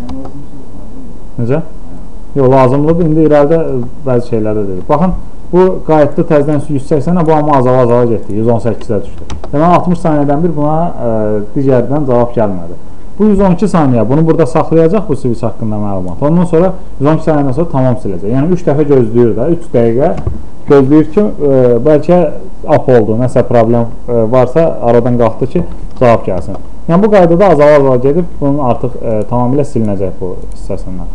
Necə? Yox, lazımlıdır. İndi irəlidə bəzi şeylərdə dedik. Baxın, bu qayıtdı təzdən yüz səksənə, bu amma azala-azala getdi, yüz on səkkizə düşdü. Deməli, altmış saniyədən bir buna e, digərdən cavab gəlmədi. Bu yüz on iki saniyə, bunu burada saxlayacaq bu switch haqqında məlumat. Ondan sonra yüz on iki saniyədən sonra tamam siləcək. Yəni, üç dəfə gözləyir də, üç dəqiqə gözləyir ki, e, bəlkə up oldu, nəsə problem e, varsa, aradan qalxdı ki, cavab gəlsin. Yəni, bu qaydada azala-azala gedib, bunun artıq e, tamamilə silinəcək bu hissəsindən.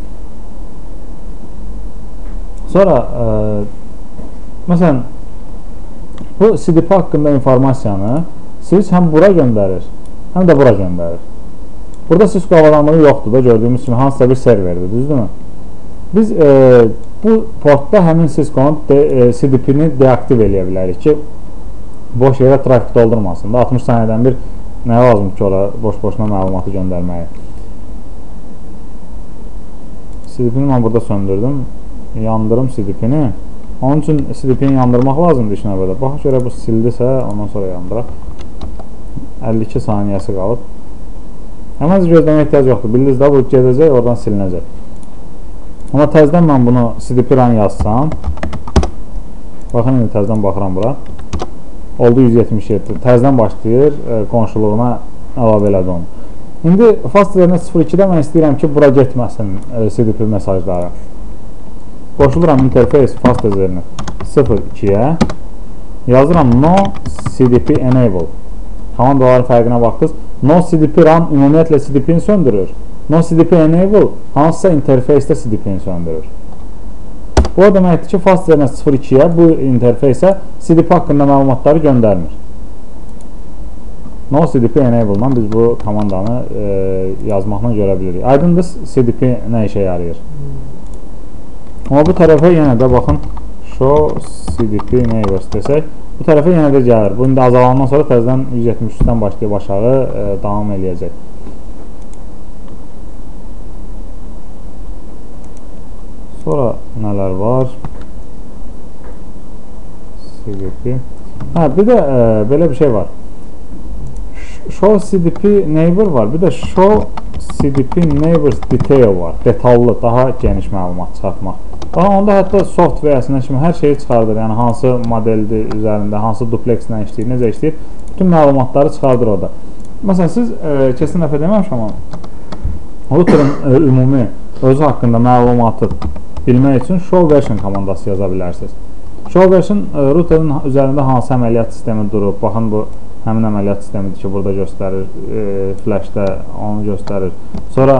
Sonra, e, məsələn, bu C D P haqqında informasiyanı switch həm bura göndərir, həm də bura göndərir. Burada Cisco avadanlığı yoxdur da, gördüyümüz kimi hansısa bir serverdir, düzdürmü? Biz e, bu portda həmin Cisco-nun e, C D P-ni deaktiv eləyə bilərik ki, boş yerə trafik doldurmasın da, altmış saniyədən bir nə lazım ki, ora boş-boşuna məlumatı göndərməyə. C D P-ni mən burada söndürdüm. Yandırım C D P-ni. Onun üçün C D P-ni yandırmaq lazımdır işinə belə. Baxın, görə bu sildisə, ondan sonra yandıraq. əlli iki saniyəsi qalıb. Həmən gözləmə ehtiyac yoxdur. Bildiniz də, bu gedəcək, oradan silinəcək. Amma təzdən mən bunu C D P run yazsam, baxın, indi təzdən baxıram bura. Oldu yüz yetmiş yeddi. Təzdən başlayır, e, qonşuluğuna əlavə elədi onu. İndi fast üzərinə sıfır ikidə mən istəyirəm ki, bura getməsin e, C D P mesajları. Qoşuluram interface fast üzərinə sıfır ikiyə. Yazıram no C D P enable. Komandaların fərqinə baxdınız. No C D P run ümumiyyətlə C D P-ni söndürür. No C D P enable hansısa interfacedə C D P-ni söndürür. Bu o deməkdir ki, fast üzərinə sıfır ikiyə bu interfeysə C D P haqqında məlumatları göndərmir. No C D P enable ilə biz bu komandanı e, yazmaqla görə bilirik. Aydındır C D P nə işə yarayır? Amma bu tərəfə yenə də baxın, show C D P neighbors desək, bu tərəfə yenə də gəlir. Bu indi azalandan sonra təzədən yüz yetmiş üçdən başlayıb aşağı e, davam eləyəcək. Sonra nələr var? C D P. Hə, bir də e, belə bir şey var. Show C D P neighbor var. Bir də show C D P neighbors detail var. Detallı, daha geniş məlumat çıxartmaq. Daha onda hətta software-sinə kimi hər şeyi çıxardır. Yəni hansı modeldir üzərində, hansı duplex-lə işləyir, necə işləyir, bütün məlumatları çıxardır orada. Məsələn, siz e, kesin dəfə deməmişəm amma routerin e, ümumi özü haqqında məlumatı bilmək üçün show version komandası yaza bilərsiniz. Show version e, routerin üzərində hansı əməliyyat sistemi durub, baxın bu həmin əməliyyat sistemidir ki, burada göstərir, e, flashdə onu göstərir. Sonra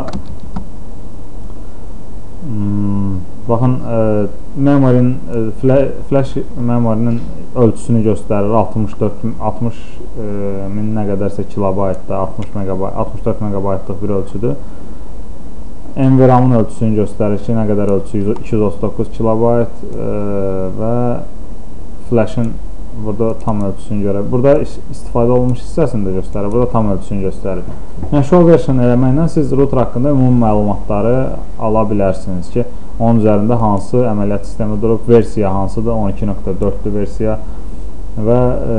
hmm, baxın, e, memory'nin e, flash memory'nin ölçüsünü göstərir. altmış dörd altmış e, min nə qədərsə kilobaytda, altmış megabayt, altmış dörd megabaytlıq bir ölçüdür. N V RAM-ın ölçüsünü göstərir ki, nə qədər ölçü iki yüz otuz doqquz kilobayt e, və flash'ın burada tam ölçüsünü görür. Burada istifadə olunmuş hissəsini də göstərir. Burada tam ölçüsünü göstərir. Yəni show version eləməklə siz router haqqında ümumi məlumatları ala bilərsiniz ki, onun üzərində hansı əməliyyat sistemi durub, versiya hansıdır, on iki nöqtə dörddür versiya və e,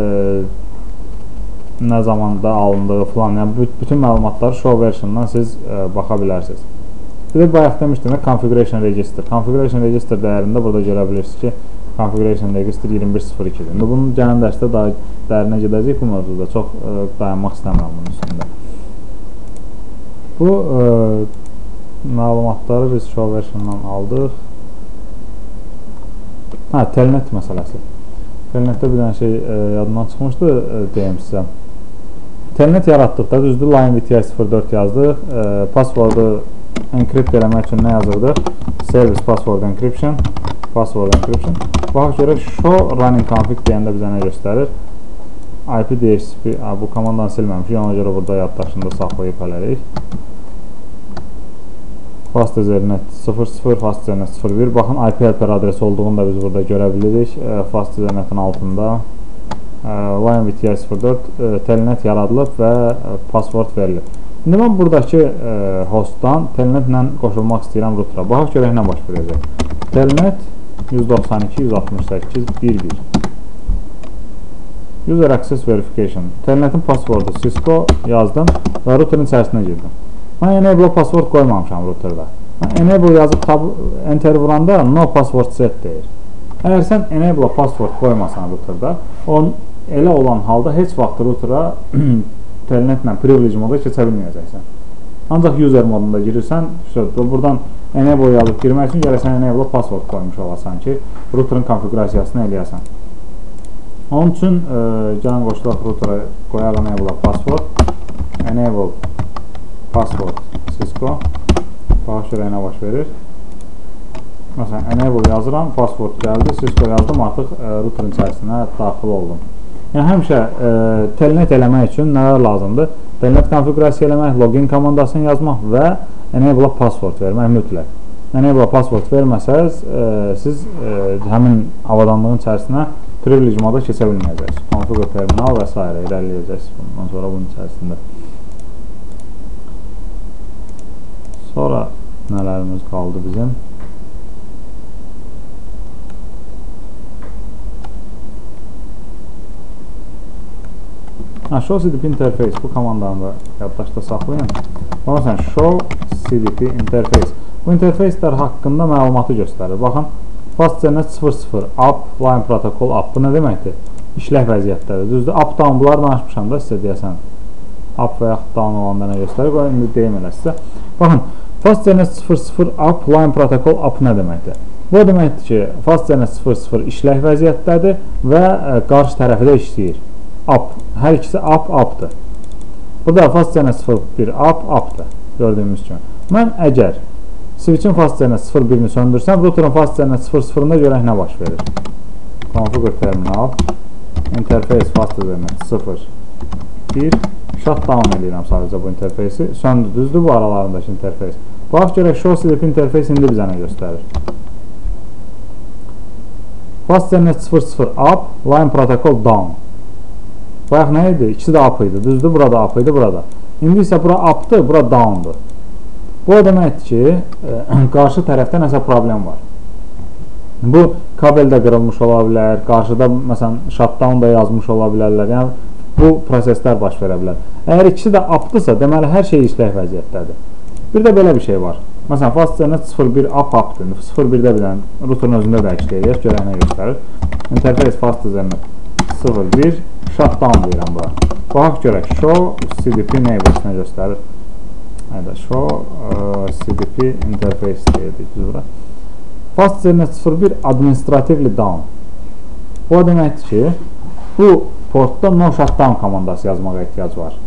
nə zamanda alındığı falan. Yəni bütün məlumatları show versiondan siz e, baxa bilərsiniz. Bir də bayaq demişdim, configuration register. Configuration register dəyərində burada görə bilirsiniz ki, configuration register iyirmi bir sıfır ikidir. İndi bunun gələn dərsdə daha dərinə gedəcək bu mövzuda. Çox e, dayanmaq istəmirəm bunun üstündə. Bu e, məlumatları biz show versiondan aldıq. Hə, telnet məsələsi. Telnetdə bir dənə şey e, yadımdan çıxmışdı, e, deyim sizə. Telnet yaratdıqda düzdür, line V T I sıfır dörd yazdıq. E, passwordu encrypt eləmək üçün nə yazırdıq? Service password encryption. Password encryption. Baxaq görək, show running config deyəndə bizə nə göstərir? I P D H C P, bu komandanı silməmişik, ona görə burada yaddaşında saxlayıb hələlik. Fast Ethernet sıfır sıfır, Fast Ethernet sıfır bir. Baxın, I P helper adresi olduğunu da biz burada görə bilirik. Fast Ethernetin altında line V T I sıfır dörd telnet yaradılıb və password verilib. İndi mən buradakı hostdan telnetlə qoşulmaq istəyirəm routera. Baxaq görək nə baş verəcək. Telnet yüz doxsan iki yüz altmış səkkiz bir bir. User Access Verification. Telnetin passwordu Cisco yazdım və routerin içərisinə girdim. Mən enable password qoymamışam routerda. Mən enable yazıb tab enter vuranda no password set deyir. Əgər sən enable password qoymasan routerda, on elə olan halda heç vaxt routera telnetlə privilege moda keçə bilməyəcəksən. Ancaq user modunda girirsən, buradan enable yazıb girmək üçün gərəsən enable password qoymuş olasan ki, routerin konfigurasiyasını eləyəsən. Onun üçün e, gəlin qoşulaq routera qoyaq enable password, enable password Cisco. Baxaq görək nə baş verir. Məsələn, enable yazıram, password gəldi, Cisco yazdım, artıq e, routerin içərisinə daxil oldum. Yəni həmişə e, telnet eləmək üçün nələr lazımdır? Telnet konfigurasiya eləmək, login komandasını yazmaq və enable password vermək mütləq. Enable password verməsəz, e, siz e, həmin avadanlığın içərisinə privilege moda keçə bilməyəcəksiniz. Configure terminal və s. irəliləyəcəksiniz bundan sonra bunun içərisində. Sonra nələrimiz qaldı bizim? Ha, show C D P interface, bu komandanı da yaddaşda saxlayın. Məsələn, show C D P interface. Bu interfacelər haqqında məlumatı göstərir. Baxın, Fast Ethernet sıfır sıfır, up, line protocol, up. Bu nə deməkdir? İşlək vəziyyətdədir. Düzdür, up, down, bunları danışmışam da sizə deyəsən. Up və yaxud down olanda nə göstərir? Qoy, indi deyim elə sizə. Baxın, Fast Ethernet sıfır sıfır, up, line protocol, up nə deməkdir? Bu deməkdir ki, Fast Ethernet sıfır sıfır işlək vəziyyətdədir və ə, qarşı tərəfi də işləyir. Up. Hər ikisi up, up'dır. Burada Fast Ethernet sıfır bir up, up'dır. Gördüyümüz kimi. Mən əgər switch'in Fast Ethernet sıfır birini söndürsəm, router'ın Fast Ethernet sıfır sıfırında görək nə baş verir. Configure terminal, interface Fast Ethernet sıfır bir, shutdown edirəm sadəcə bu interfeysi. Söndü, düzdür bu aralarındakı interfeys. Bax görək, show C D P interfeys indi bizə nə göstərir. Fast Ethernet sıfır sıfır up, line protocol down. Bayaq nə idi? İkisi də up idi. Düzdür, burada up idi, burada. İndi isə bura up'dır, bura down'dur. Bu o deməkdir ki, e, qarşı tərəfdə nəsə problem var. Bu kabel də qırılmış ola bilər, qarşıda məsələn shutdown da yazmış ola bilərlər. Yəni bu proseslər baş verə bilər. Əgər ikisi də updırsa, deməli hər şey işlək vəziyyətdədir. Bir də belə bir şey var. Məsələn, fast ethernet sıfır bir up updır. sıfır birdə bir dənə routerin özündə də işləyir, görək nə göstərir. Interface fast ethernet sıfır bir shutdown deyirəm bura. Baxaq görək, show C D P neighbors nə göstərir? Hayda, show uh, C D P interface deyirdik biz bura. Fast ethernet sıfır bir administratively down. Bu deməkdir ki, bu portda no shutdown komandası yazmağa ehtiyac var.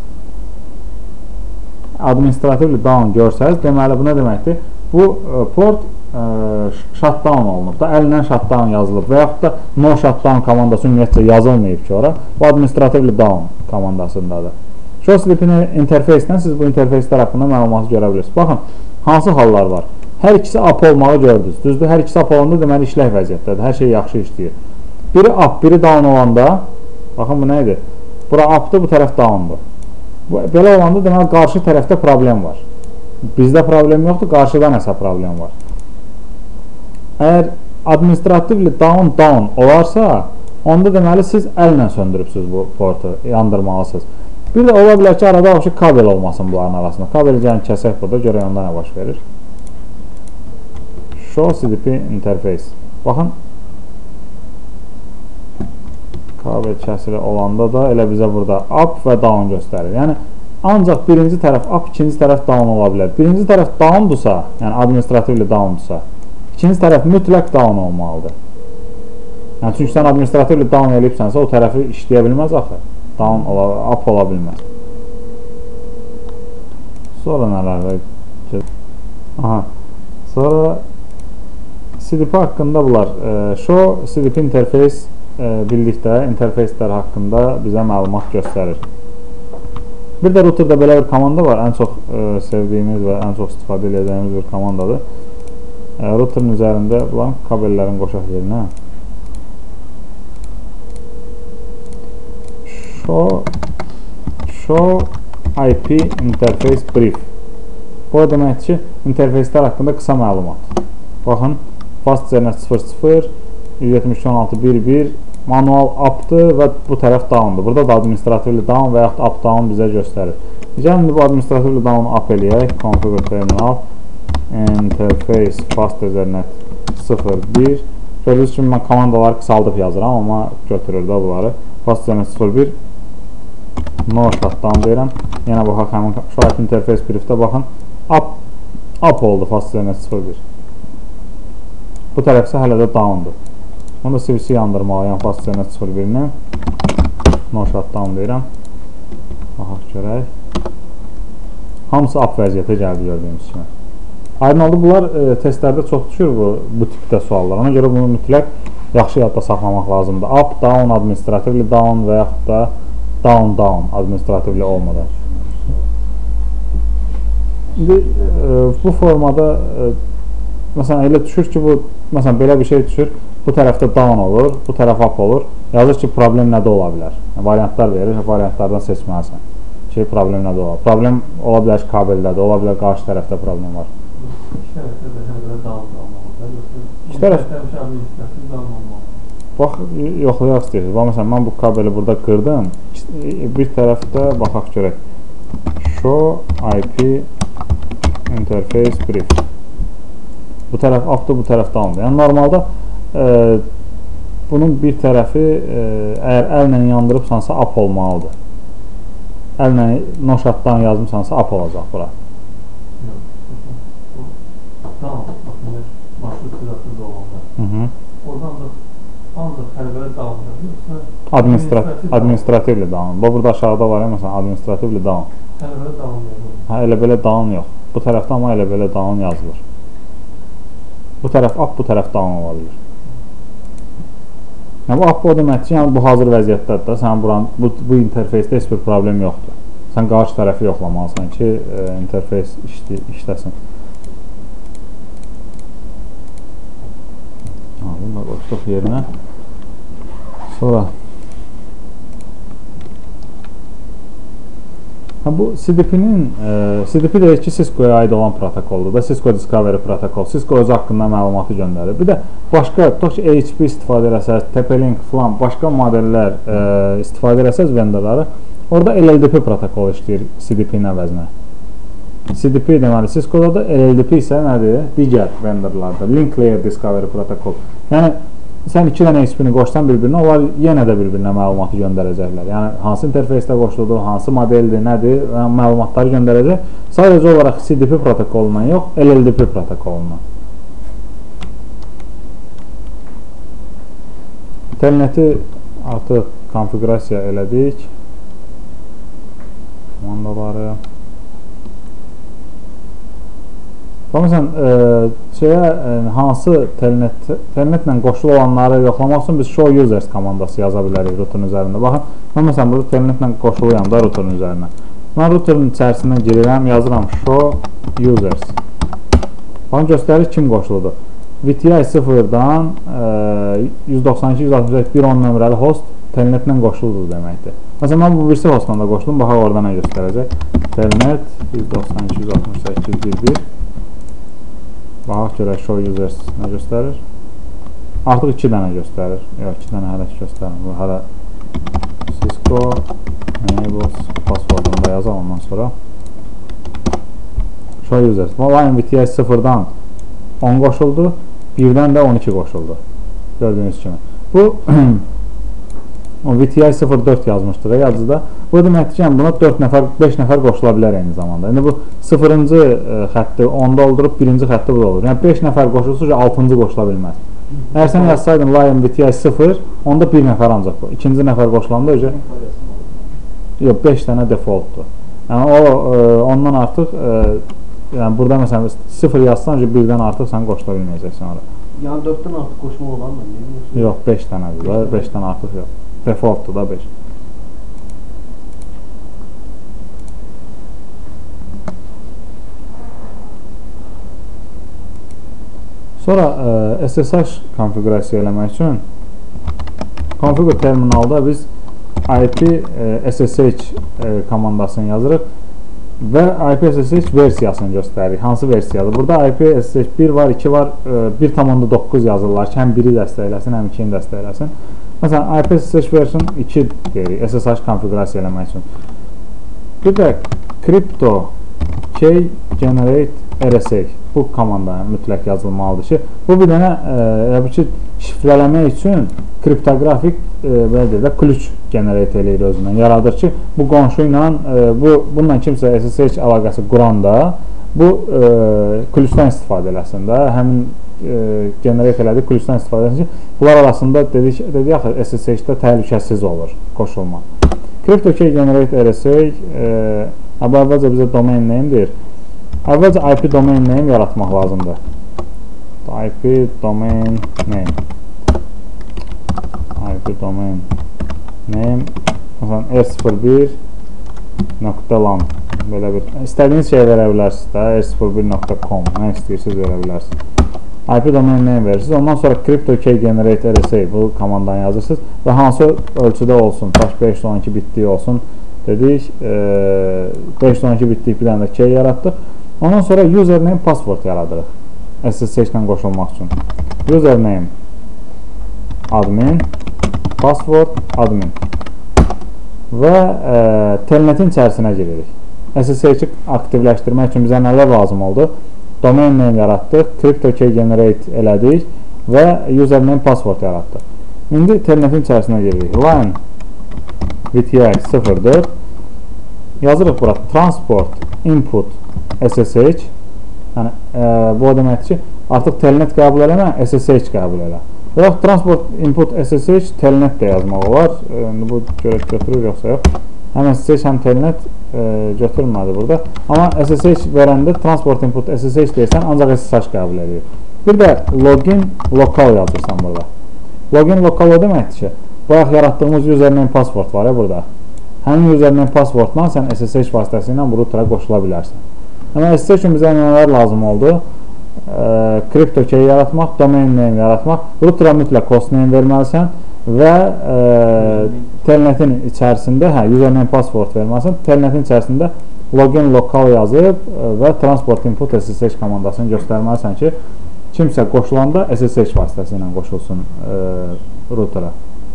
Administratively down görsəz, deməli bu nə deməkdir? Bu uh, port uh, shutdown olunub da, əlindən shutdown yazılıb və yaxud da no shutdown komandası ümumiyyətcə yazılmayıb ki, ora. Bu administratively down komandasındadır. Show C D P interface-dən siz bu interfacelər haqqında məlumatı görə bilirsiniz. Baxın, hansı hallar var? Hər ikisi up olmağı gördünüz. Düzdür, hər ikisi up olanda deməli işlək vəziyyətdədir. Hər şey yaxşı işləyir. Biri up, biri down olanda, baxın bu nə idi? Bura updır, bu tərəf downdur. Bu, belə olanda deməli qarşı tərəfdə problem var. Bizdə problem yoxdur, qarşıda nəsə problem var. Əgər administratively down down olarsa, onda deməli siz əllə söndürübsünüz bu portu, yandırmalısınız. Bir də ola bilər ki, arada vəbşi kabel olmasın bunların arasında. Kabeli gəlin kəsək burada, görək onda nə baş verir. Show C D P interface. Baxın, kabel kəsili olanda da elə bizə burada up və down göstərir. Yəni, ancaq birinci tərəf up, ikinci tərəf down ola bilər. Birinci tərəf downdursa, yəni administratively downdursa, ikinci tərəf mütləq down olmalıdır. Yəni, çünki sən administratively down eləyibsənsə, o tərəfi işləyə bilməz axı. Down ola, up ola bilməz. Sonra nələr var? Aha. Sonra C D P haqqında bunlar. E, show C D P interface e, bildikdə interfacelər haqqında bizə məlumat göstərir. Bir də routerdə belə bir komanda var. Ən çox e, sevdiyimiz və ən çox istifadə edəcəyimiz bir komandadır. E, routerin üzərində bulan kabellərin qoşaq yerinə show show I P interface brief. Bu deməkdir ki, interfacelər haqqında qısa məlumat. Baxın, fast ethernet sıfır sıfır, yüz yetmiş iki nöqtə on altı nöqtə bir bir manual up'dır və bu tərəf down'dur. Burada da administratively down və yaxud up down bizə göstərir. Gəlin bu administratively down'u up eləyək. Configure terminal interface fast ethernet sıfır bir. Gördüyünüz kimi mən komandaları qısaldıb yazıram, amma götürür də bunları. Fast ethernet sıfır bir no shutdown deyirəm. Yenə baxaq həmin şahit interface briefdə baxın. Up, up oldu fast ethernet sıfır bir. Bu tərəf isə hələ də downdur. Onda C V C yandırmalıyam fast ethernet sıfır birini. No shutdown deyirəm. Baxaq görək. Hamısı up vəziyyətə gəldi gördüyünüz kimi. Aydın oldu, bunlar e, testlərdə çox düşür bu, bu tipdə suallar. Ona görə bunu mütləq yaxşı yadda saxlamaq lazımdır. Up, down, administratively down və yaxud da down, down, administratively olmadan. İndi e, bu formada e, məsələn elə düşür ki, bu məsələn belə bir şey düşür. Bu tərəfdə down olur, bu tərəf up olur. Yazır ki, problem nədə ola bilər? Variantlar verir, variantlardan seçməlisən. Ki, problem nədə ola bilər? Problem ola bilər ki, kabeldədir, ola bilər qarşı tərəfdə problem var. İki tərəfdə də hələ down olmalıdır. İki tərəf. Bax, yoxlayaq istəyirsiniz. Bax, məsələn, mən bu kabeli burada qırdım. Bir tərəfdə baxaq görək. Show I P interface brief. Bu tərəf up'dır, bu tərəf down'dur. Yəni, normalda e, bunun bir tərəfi e, əgər əllə yandırıbsansa up olmalıdır. Əllə no shutdown yazmışsansa up olacaq bura. Down, baxın, marşrut sırasında olanda. Oradan da ancaq hərbələ down yazırsa administratively down. Bu, burada aşağıda var ya, məsələn, administratively down. Hərbələ down yazılır. Hə, elə belə down yox. Bu tərəfdə amma elə belə down yazılır. Bu tərəf up, bu tərəf down ola bilir. Yəni, bu up o deməkdir, yəni bu hazır vəziyyətdədir də, sən buran, bu, bu interfeysdə heç bir problem yoxdur. Sən qarşı tərəfi yoxlamalısan ki, e, interfeys işli, işləsin. Bunu da qoşduq yerinə. Sonra Bu C D P-nin C D P deyək ki, Cisco-ya aid olan protokoldur da, Cisco Discovery protokol. Cisco öz haqqında məlumatı göndərir. Bir də başqa, tutaq ki, H P istifadə eləsəz, T P-Link falan, başqa modellər e, istifadə eləsəz vendorları, orada L L D P protokolu işləyir C D P-nin əvəzinə. C D P deməli, Cisco-da da L L D P isə nədir? Digər vendorlarda, Link Layer Discovery protokol. Yəni, sən iki dənə H P-ni qoşsan bir-birinə, onlar yenə də bir-birinə məlumatı göndərəcəklər. Yəni, hansı interfeysdə qoşulduğu, hansı modeldir, nədir, məlumatları göndərəcək. Sadəcə olaraq C D P protokolundan yox, L L D P protokolundan. Telneti artıq konfigurasiya elədik. Komandaları. Məsələn, e, şeyə, e, hansı telnet, telnetlə qoşulu olanları yoxlamaq üçün biz show users komandası yaza bilərik routerun üzərində. Baxın, mən məsələn, burada telnetlə qoşuluyam da routerun üzərinə. Mən routerun içərisindən girirəm, yazıram show users. Baxın, göstərir kim qoşuludur. V T I sıfırdan e, yüz doxsan iki yüz altmış beş bir on nömrəli host telnetlə qoşuludur deməkdir. Məsələn, mən bu birisi hostla da qoşulum, baxaq orada nə göstərəcək. Telnet yüz doxsan iki yüz altmış səkkiz bir bir. Baxaq görək show users nə göstərir? Artıq iki dənə göstərir. Yox, iki dənə hələ ki göstərir. Bu hələ Cisco enable passwordunu da yazaq ondan sonra. Show users. Line V T I sıfırdan on qoşuldu, birdən də on iki qoşuldu. Gördüyünüz kimi. Bu V T I sıfır dörd yazmışdır yazıda. Bu deməkdir ki, yəni buna dörd nəfər, beş nəfər qoşula bilər eyni zamanda. İndi bu sıfırıncı e, xətti onda doldurub, birinci xətti bu da olur. Yəni beş nəfər qoşulsa, altıncı qoşula bilməz. Əgər sən yazsaydın Lion V T I sıfır, onda bir nəfər ancaq bu. İkinci nəfər qoşulanda öcə yox, beş dənə defaultdur. Yəni o e, ondan artıq e, yəni burada məsələn sıfır yazsan, birdən artıq sən qoşula bilməyəcəksən ora. Yəni dörddən artıq qoşma olan mı? Yox, beş dənədir da, beşdən artıq yox. Defaultdur da beş. Sonra e, S S H konfigurasiya eləmək üçün configure terminalda biz I P e, S S H e, komandasını yazırıq və I P S S H versiyasını göstəririk. Hansı versiyadır? Burada I P S S H bir var, iki var, e, bir tam doqquz yazırlar ki, həm biri dəstəkləsin, həm ikini dəstəkləsin. Məsələn, I P S S H version iki deyirik, S S H konfigurasiya eləmək üçün. Bir də crypto key generate R S A bu komanda mütləq yazılmalıdır ki, bu bir dənə e, ki, şifrələmək üçün kriptoqrafik e, də klüç generate eləyir özündən, yaradır ki, bu qonşu ilə, e, bu, bununla kimsə S S H əlaqəsi quranda bu e, klüçdən istifadə eləsin də, həmin e, generate elədiyi klüçdən istifadə eləsin ki, bunlar arasında dedik, dedik axı S S H-də təhlükəsiz olur qoşulma. CryptoKey generate R S A e, əvvəlcə bizə domain name deyir. Əvvəlcə I P domain name yaratmaq lazımdır. I P domain name I P domain name məsələn R sıfır bir nöqtə lan belə bir istədiyiniz şey verə bilərsiniz də R sıfır bir nöqtə com nə istəyirsiniz verə bilərsiniz. I P domain name verirsiniz. Ondan sonra CryptoKey generate R S A bu komandanı yazırsınız və hansı ölçüdə olsun, beş yüz on iki bitlik olsun dedik. E, beş yüz on iki bitlik bir dənə də key yaratdıq. Ondan sonra username password yaradırıq S S H-dən qoşulmaq üçün. Username admin, password admin və e, telnetin içərisinə giririk. S S H-i aktivləşdirmək üçün bizə nələr lazım oldu? Domain name yaratdıq, CryptoKey generate elədik və username password yaratdıq. İndi telnetin içərisinə giririk. Line V T I sıfır dörd yazırıq bura transport input S S H, yəni e, bu o deməkdir ki, artıq telnet qəbul eləmə, S S H qəbul elə. Yox, transport input S S H telnet də yazmaq olar. E, bu görək götürür yoxsa yox. Həm S S H həm telnet e, götürmədi burada. Amma S S H verəndə transport input S S H deyirsən, ancaq S S H qəbul edir. Bir də login lokal yazırsan burada. Login lokal o deməkdir ki, bayaq yaratdığımız username password var ya burada. Həmin username passwordla sən S S H vasitəsilə bu router'a qoşula bilərsən. Amma S S H üçün bizə nələr lazım oldu? E, CryptoKey yaratmaq, domain name yaratmaq, router'a mütləq hostname verməlisən və e, telnetin içərisində, hə, username password verməsin, telnetin içərisində login lokal yazıb və transport input S S H komandasını göstərməlisən ki, kimsə qoşulanda S S H vasitəsilə qoşulsun e, routera.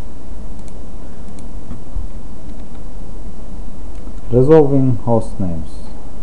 Resolving host names.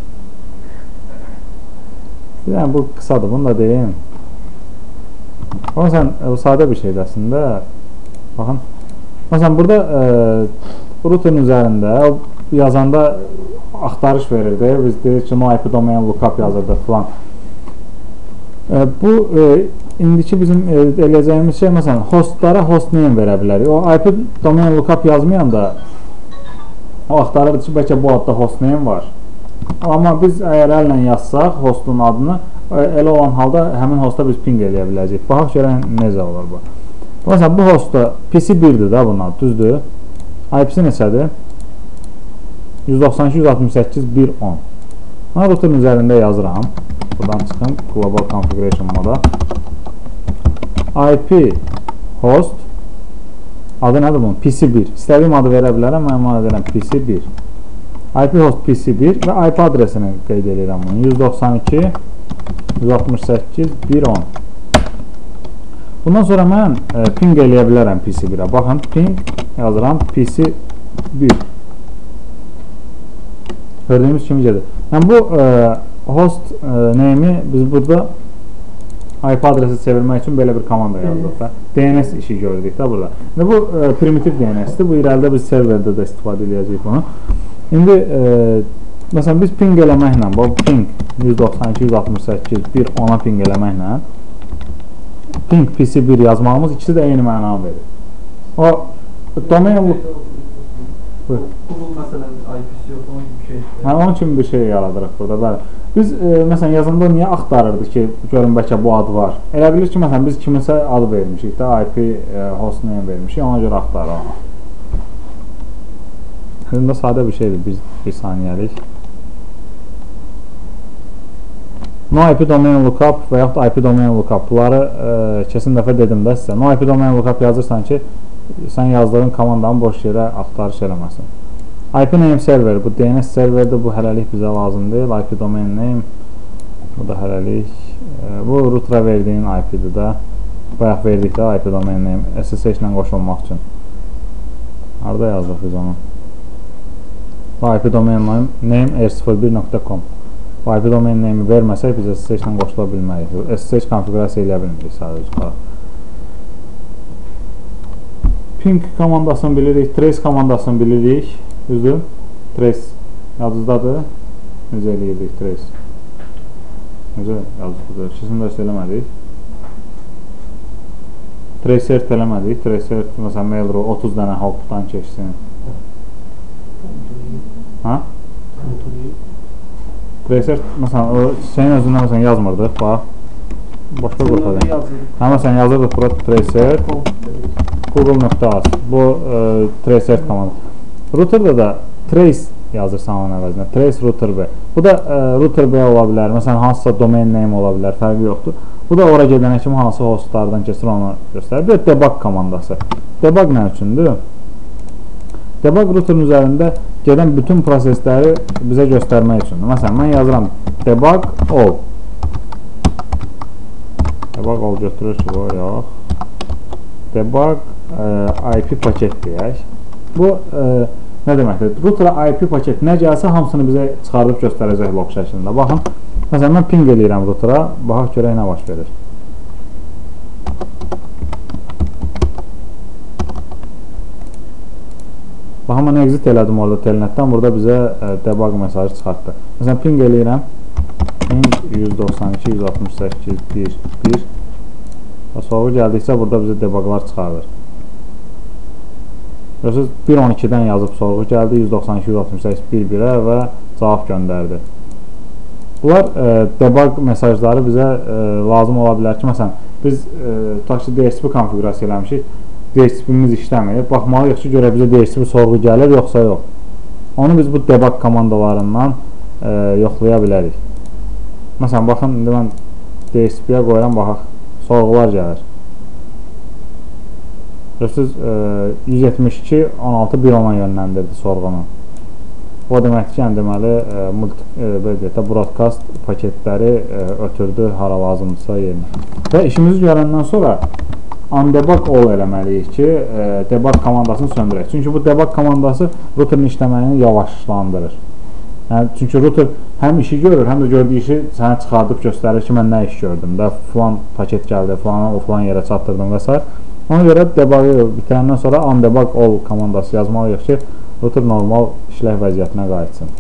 Yəni bu qısadır, bunu da deyim. Məsələn, sadə bir şeydir əslində. Baxın. Məsələn, burada e, routerin üzərində yazanda axtarış verirdi. Biz dedik ki, no I P domain lookup yazırdı falan. E, bu e, indiki bizim e, eləyəcəyimiz şey, məsələn, hostlara host name verə bilərik. O I P domain lookup yazmayanda o axtarırdı ki, bəlkə bu adda host name var. Amma biz əgər əllə yazsaq hostun adını, elə olan halda həmin hosta biz ping eləyə biləcəyik. Baxaq görək necə olur bu. Məsələn, bu hostda P C birdir də bunlar, düzdür. I P-si neçədir? yüz doxsan iki yüz altmış səkkiz bir on. Mən routerin üzərində yazıram. Buradan çıxın, Global Configuration moda. I P host adı nədir bunun? P C bir. İstədiyim adı verə bilərəm, mən adı verəm P C bir. I P host P C bir və I P adresini qeyd edirəm bunu. yüz doxsan iki yüz altmış səkkiz bir on. Bundan sonra mən e, ping eləyə bilərəm P C birə. Baxın, ping yazıram P C bir. Gördüyümüz kimi gedir. Yəni bu e, host e, name'i biz burada I P adresi çevirmək üçün belə bir komanda yazdıq da. D N S işi gördük də burada. Yəni bu e, primitiv D N S'dir. Bu irəlidə biz serverdə də istifadə edəcəyik bunu. İndi e, məsələn biz ping eləməklə, bu ping yüz doxsan iki yüz altmış səkkiz bir ona ping eləməklə ping P C bir yazmağımız ikisi də eyni məna verir. O domain Google məsələn I P-si yox, onun kimi bir şey. Hə, onun kimi bir şey yaradırıq burada, bəli. Biz e, məsələn yazanda niyə axtarırdı ki, görün bəlkə bu ad var. Elə bilir ki, məsələn biz kimisə ad vermişik də, I P e, host name vermişik, ona görə axtarırıq. Hündə sadə bir şeydir, bir, bir saniyəlik. No I P domain lookup və yaxud I P domain lookup. Bunları e, kesin dəfə dedim də sizə. No I P domain lookup yazırsan ki, sən yazdığın komandanı boş yerə axtarış eləməsin. I P name server, bu D N S serverdir, bu hələlik bizə lazım deyil. I P domain name, bu da hələlik. E, bu router'a verdiyin I P-dir də. Bayaq verdik də I P domain name, S S H ilə qoşulmaq üçün. Harada yazdıq biz onu? I P domain name r sıfır bir nöqtə com. I P domain name'i verməsək biz S S H ilə qoşula bilməyik. S S H konfigurasiya eləyə bilmirik sadəcə. Ping komandasını bilirik, trace komandasını bilirik. Düzdür? Trace yadınızdadır. Necə eləyirdik trace? Necə yazdıqdır? İkisini də eləmədik. Tracer eləmədik. Tracer məsələn mail.ru otuz dənə outputdan keçsin. Ha? Tracer, məsələn, o şeyin özündən məsələn yazmırdıq, bax. Başqa qurtadayım. Hə, məsələn, yazırdıq bura tracer google.az. Bu e, tracer komanda. Router'da da trace yazırsan onun əvəzinə. Trace router B. Bu da e, router B ola bilər. Məsələn, hansısa domain name ola bilər, fərqi yoxdur. Bu da ora gedənə kimi hansı hostlardan keçir onu göstərir. Bir də debug komandası. Debug nə üçündür? Debug router'ın üzərində gedən bütün prosesləri bizə göstərmək üçündür. Məsələn, mən yazıram debug all. Debug all götürür ki, bu yox. Debug e, I P paket deyək. Bu e, nə deməkdir? Router'a I P paket nə gəlsə hamısını bizə çıxardıb göstərəcək log şəklində. Baxın, məsələn, mən ping eləyirəm router'a. Baxaq görək nə baş verir. Baxın, mən exit elədim orada telnetdən. Burada bizə e, debug mesajı çıxartdı. Məsələn, ping eləyirəm. Ping yüz doxsan iki yüz altmış səkkiz bir bir. Soğuğu gəldikcə burada bizə debuglar çıxardır. Görürsünüz, bir on ikidən yazıb sorğu gəldi, yüz doxsan iki yüz altmış səkkiz bir birə və cavab göndərdi. Bunlar e, debug mesajları bizə e, lazım ola bilər ki, məsələn, biz e, tutaq ki, D H C P konfigurasiya eləmişik, D H C P-miz işləmir. Baxmalıyıq ki, görə bizə D H C P sorğu gəlir, yoxsa yox. Onu biz bu debug komandalarından e, yoxlaya bilərik. Məsələn, baxın, indi mən D H C P-yə qoyuram, baxaq, sorğular gəlir. Görürsünüz, yüz yetmiş iki on altı bir ona yönləndirdi sorğunu. O deməkdir ki, yəni deməli, multi broadcast paketləri ötürdü hara lazımdırsa yerinə. Və işimizi görəndən sonra undebug all eləməliyik ki, debug komandasını söndürək. Çünki bu debug komandası routerin işləməyini yavaşlandırır. Yəni, çünki router həm işi görür, həm də gördüyü işi sənə çıxardıb göstərir ki, mən nə iş gördüm də, filan paket gəldi, filan o filan yerə çatdırdım və s. Ona görə debug'ı bitirəndən sonra undebug all komandası yazmalıyıq ki, router normal işlək vəziyyətinə qayıtsın.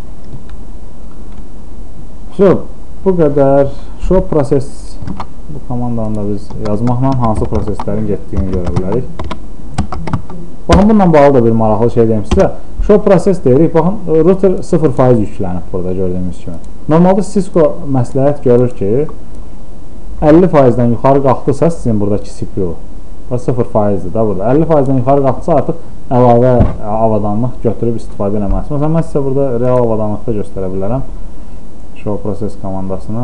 So, bu qədər. Show proses bu komandanı da biz yazmaqla hansı proseslərin getdiyini görə bilərik. Baxın, bununla bağlı da bir maraqlı şey deyim sizə. Show proses deyirik. Baxın, router sıfır faiz yüklənib burada gördüyümüz kimi. Normalda Cisco məsləhət görür ki, əlli faizdən yuxarı qalxdısa sizin buradakı C P U sıfır faizdir da burada. əlli faizdən yuxarı qalxdısa artıq əlavə avadanlıq götürüb istifadə eləməlisiniz. Məsələn, mən sizə burada real avadanlıqda göstərə bilərəm. Show proses komandasını.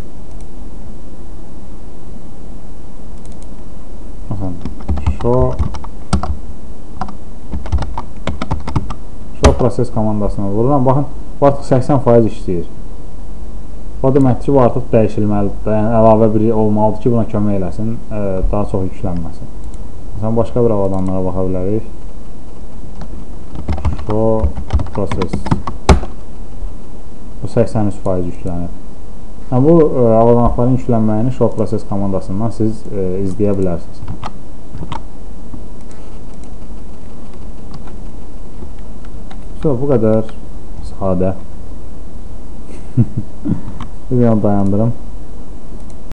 Məsələn, show show proses komandasını vururam. Baxın, bu artıq səksən faiz işləyir. O deməkdir ki, bu artıq dəyişilməlidir. Yəni, əlavə biri olmalıdır ki, buna kömək eləsin, daha çox yüklənməsin. Məsələn, başqa bir avadanlığa baxa bilərik. Show proses. Bu səksən üç faiz yüklənir. Yəni, bu avadanlıqların yüklənməyini show proses komandasından siz izləyə bilərsiniz. So, bu qədər sadə. Videonu dayandırım.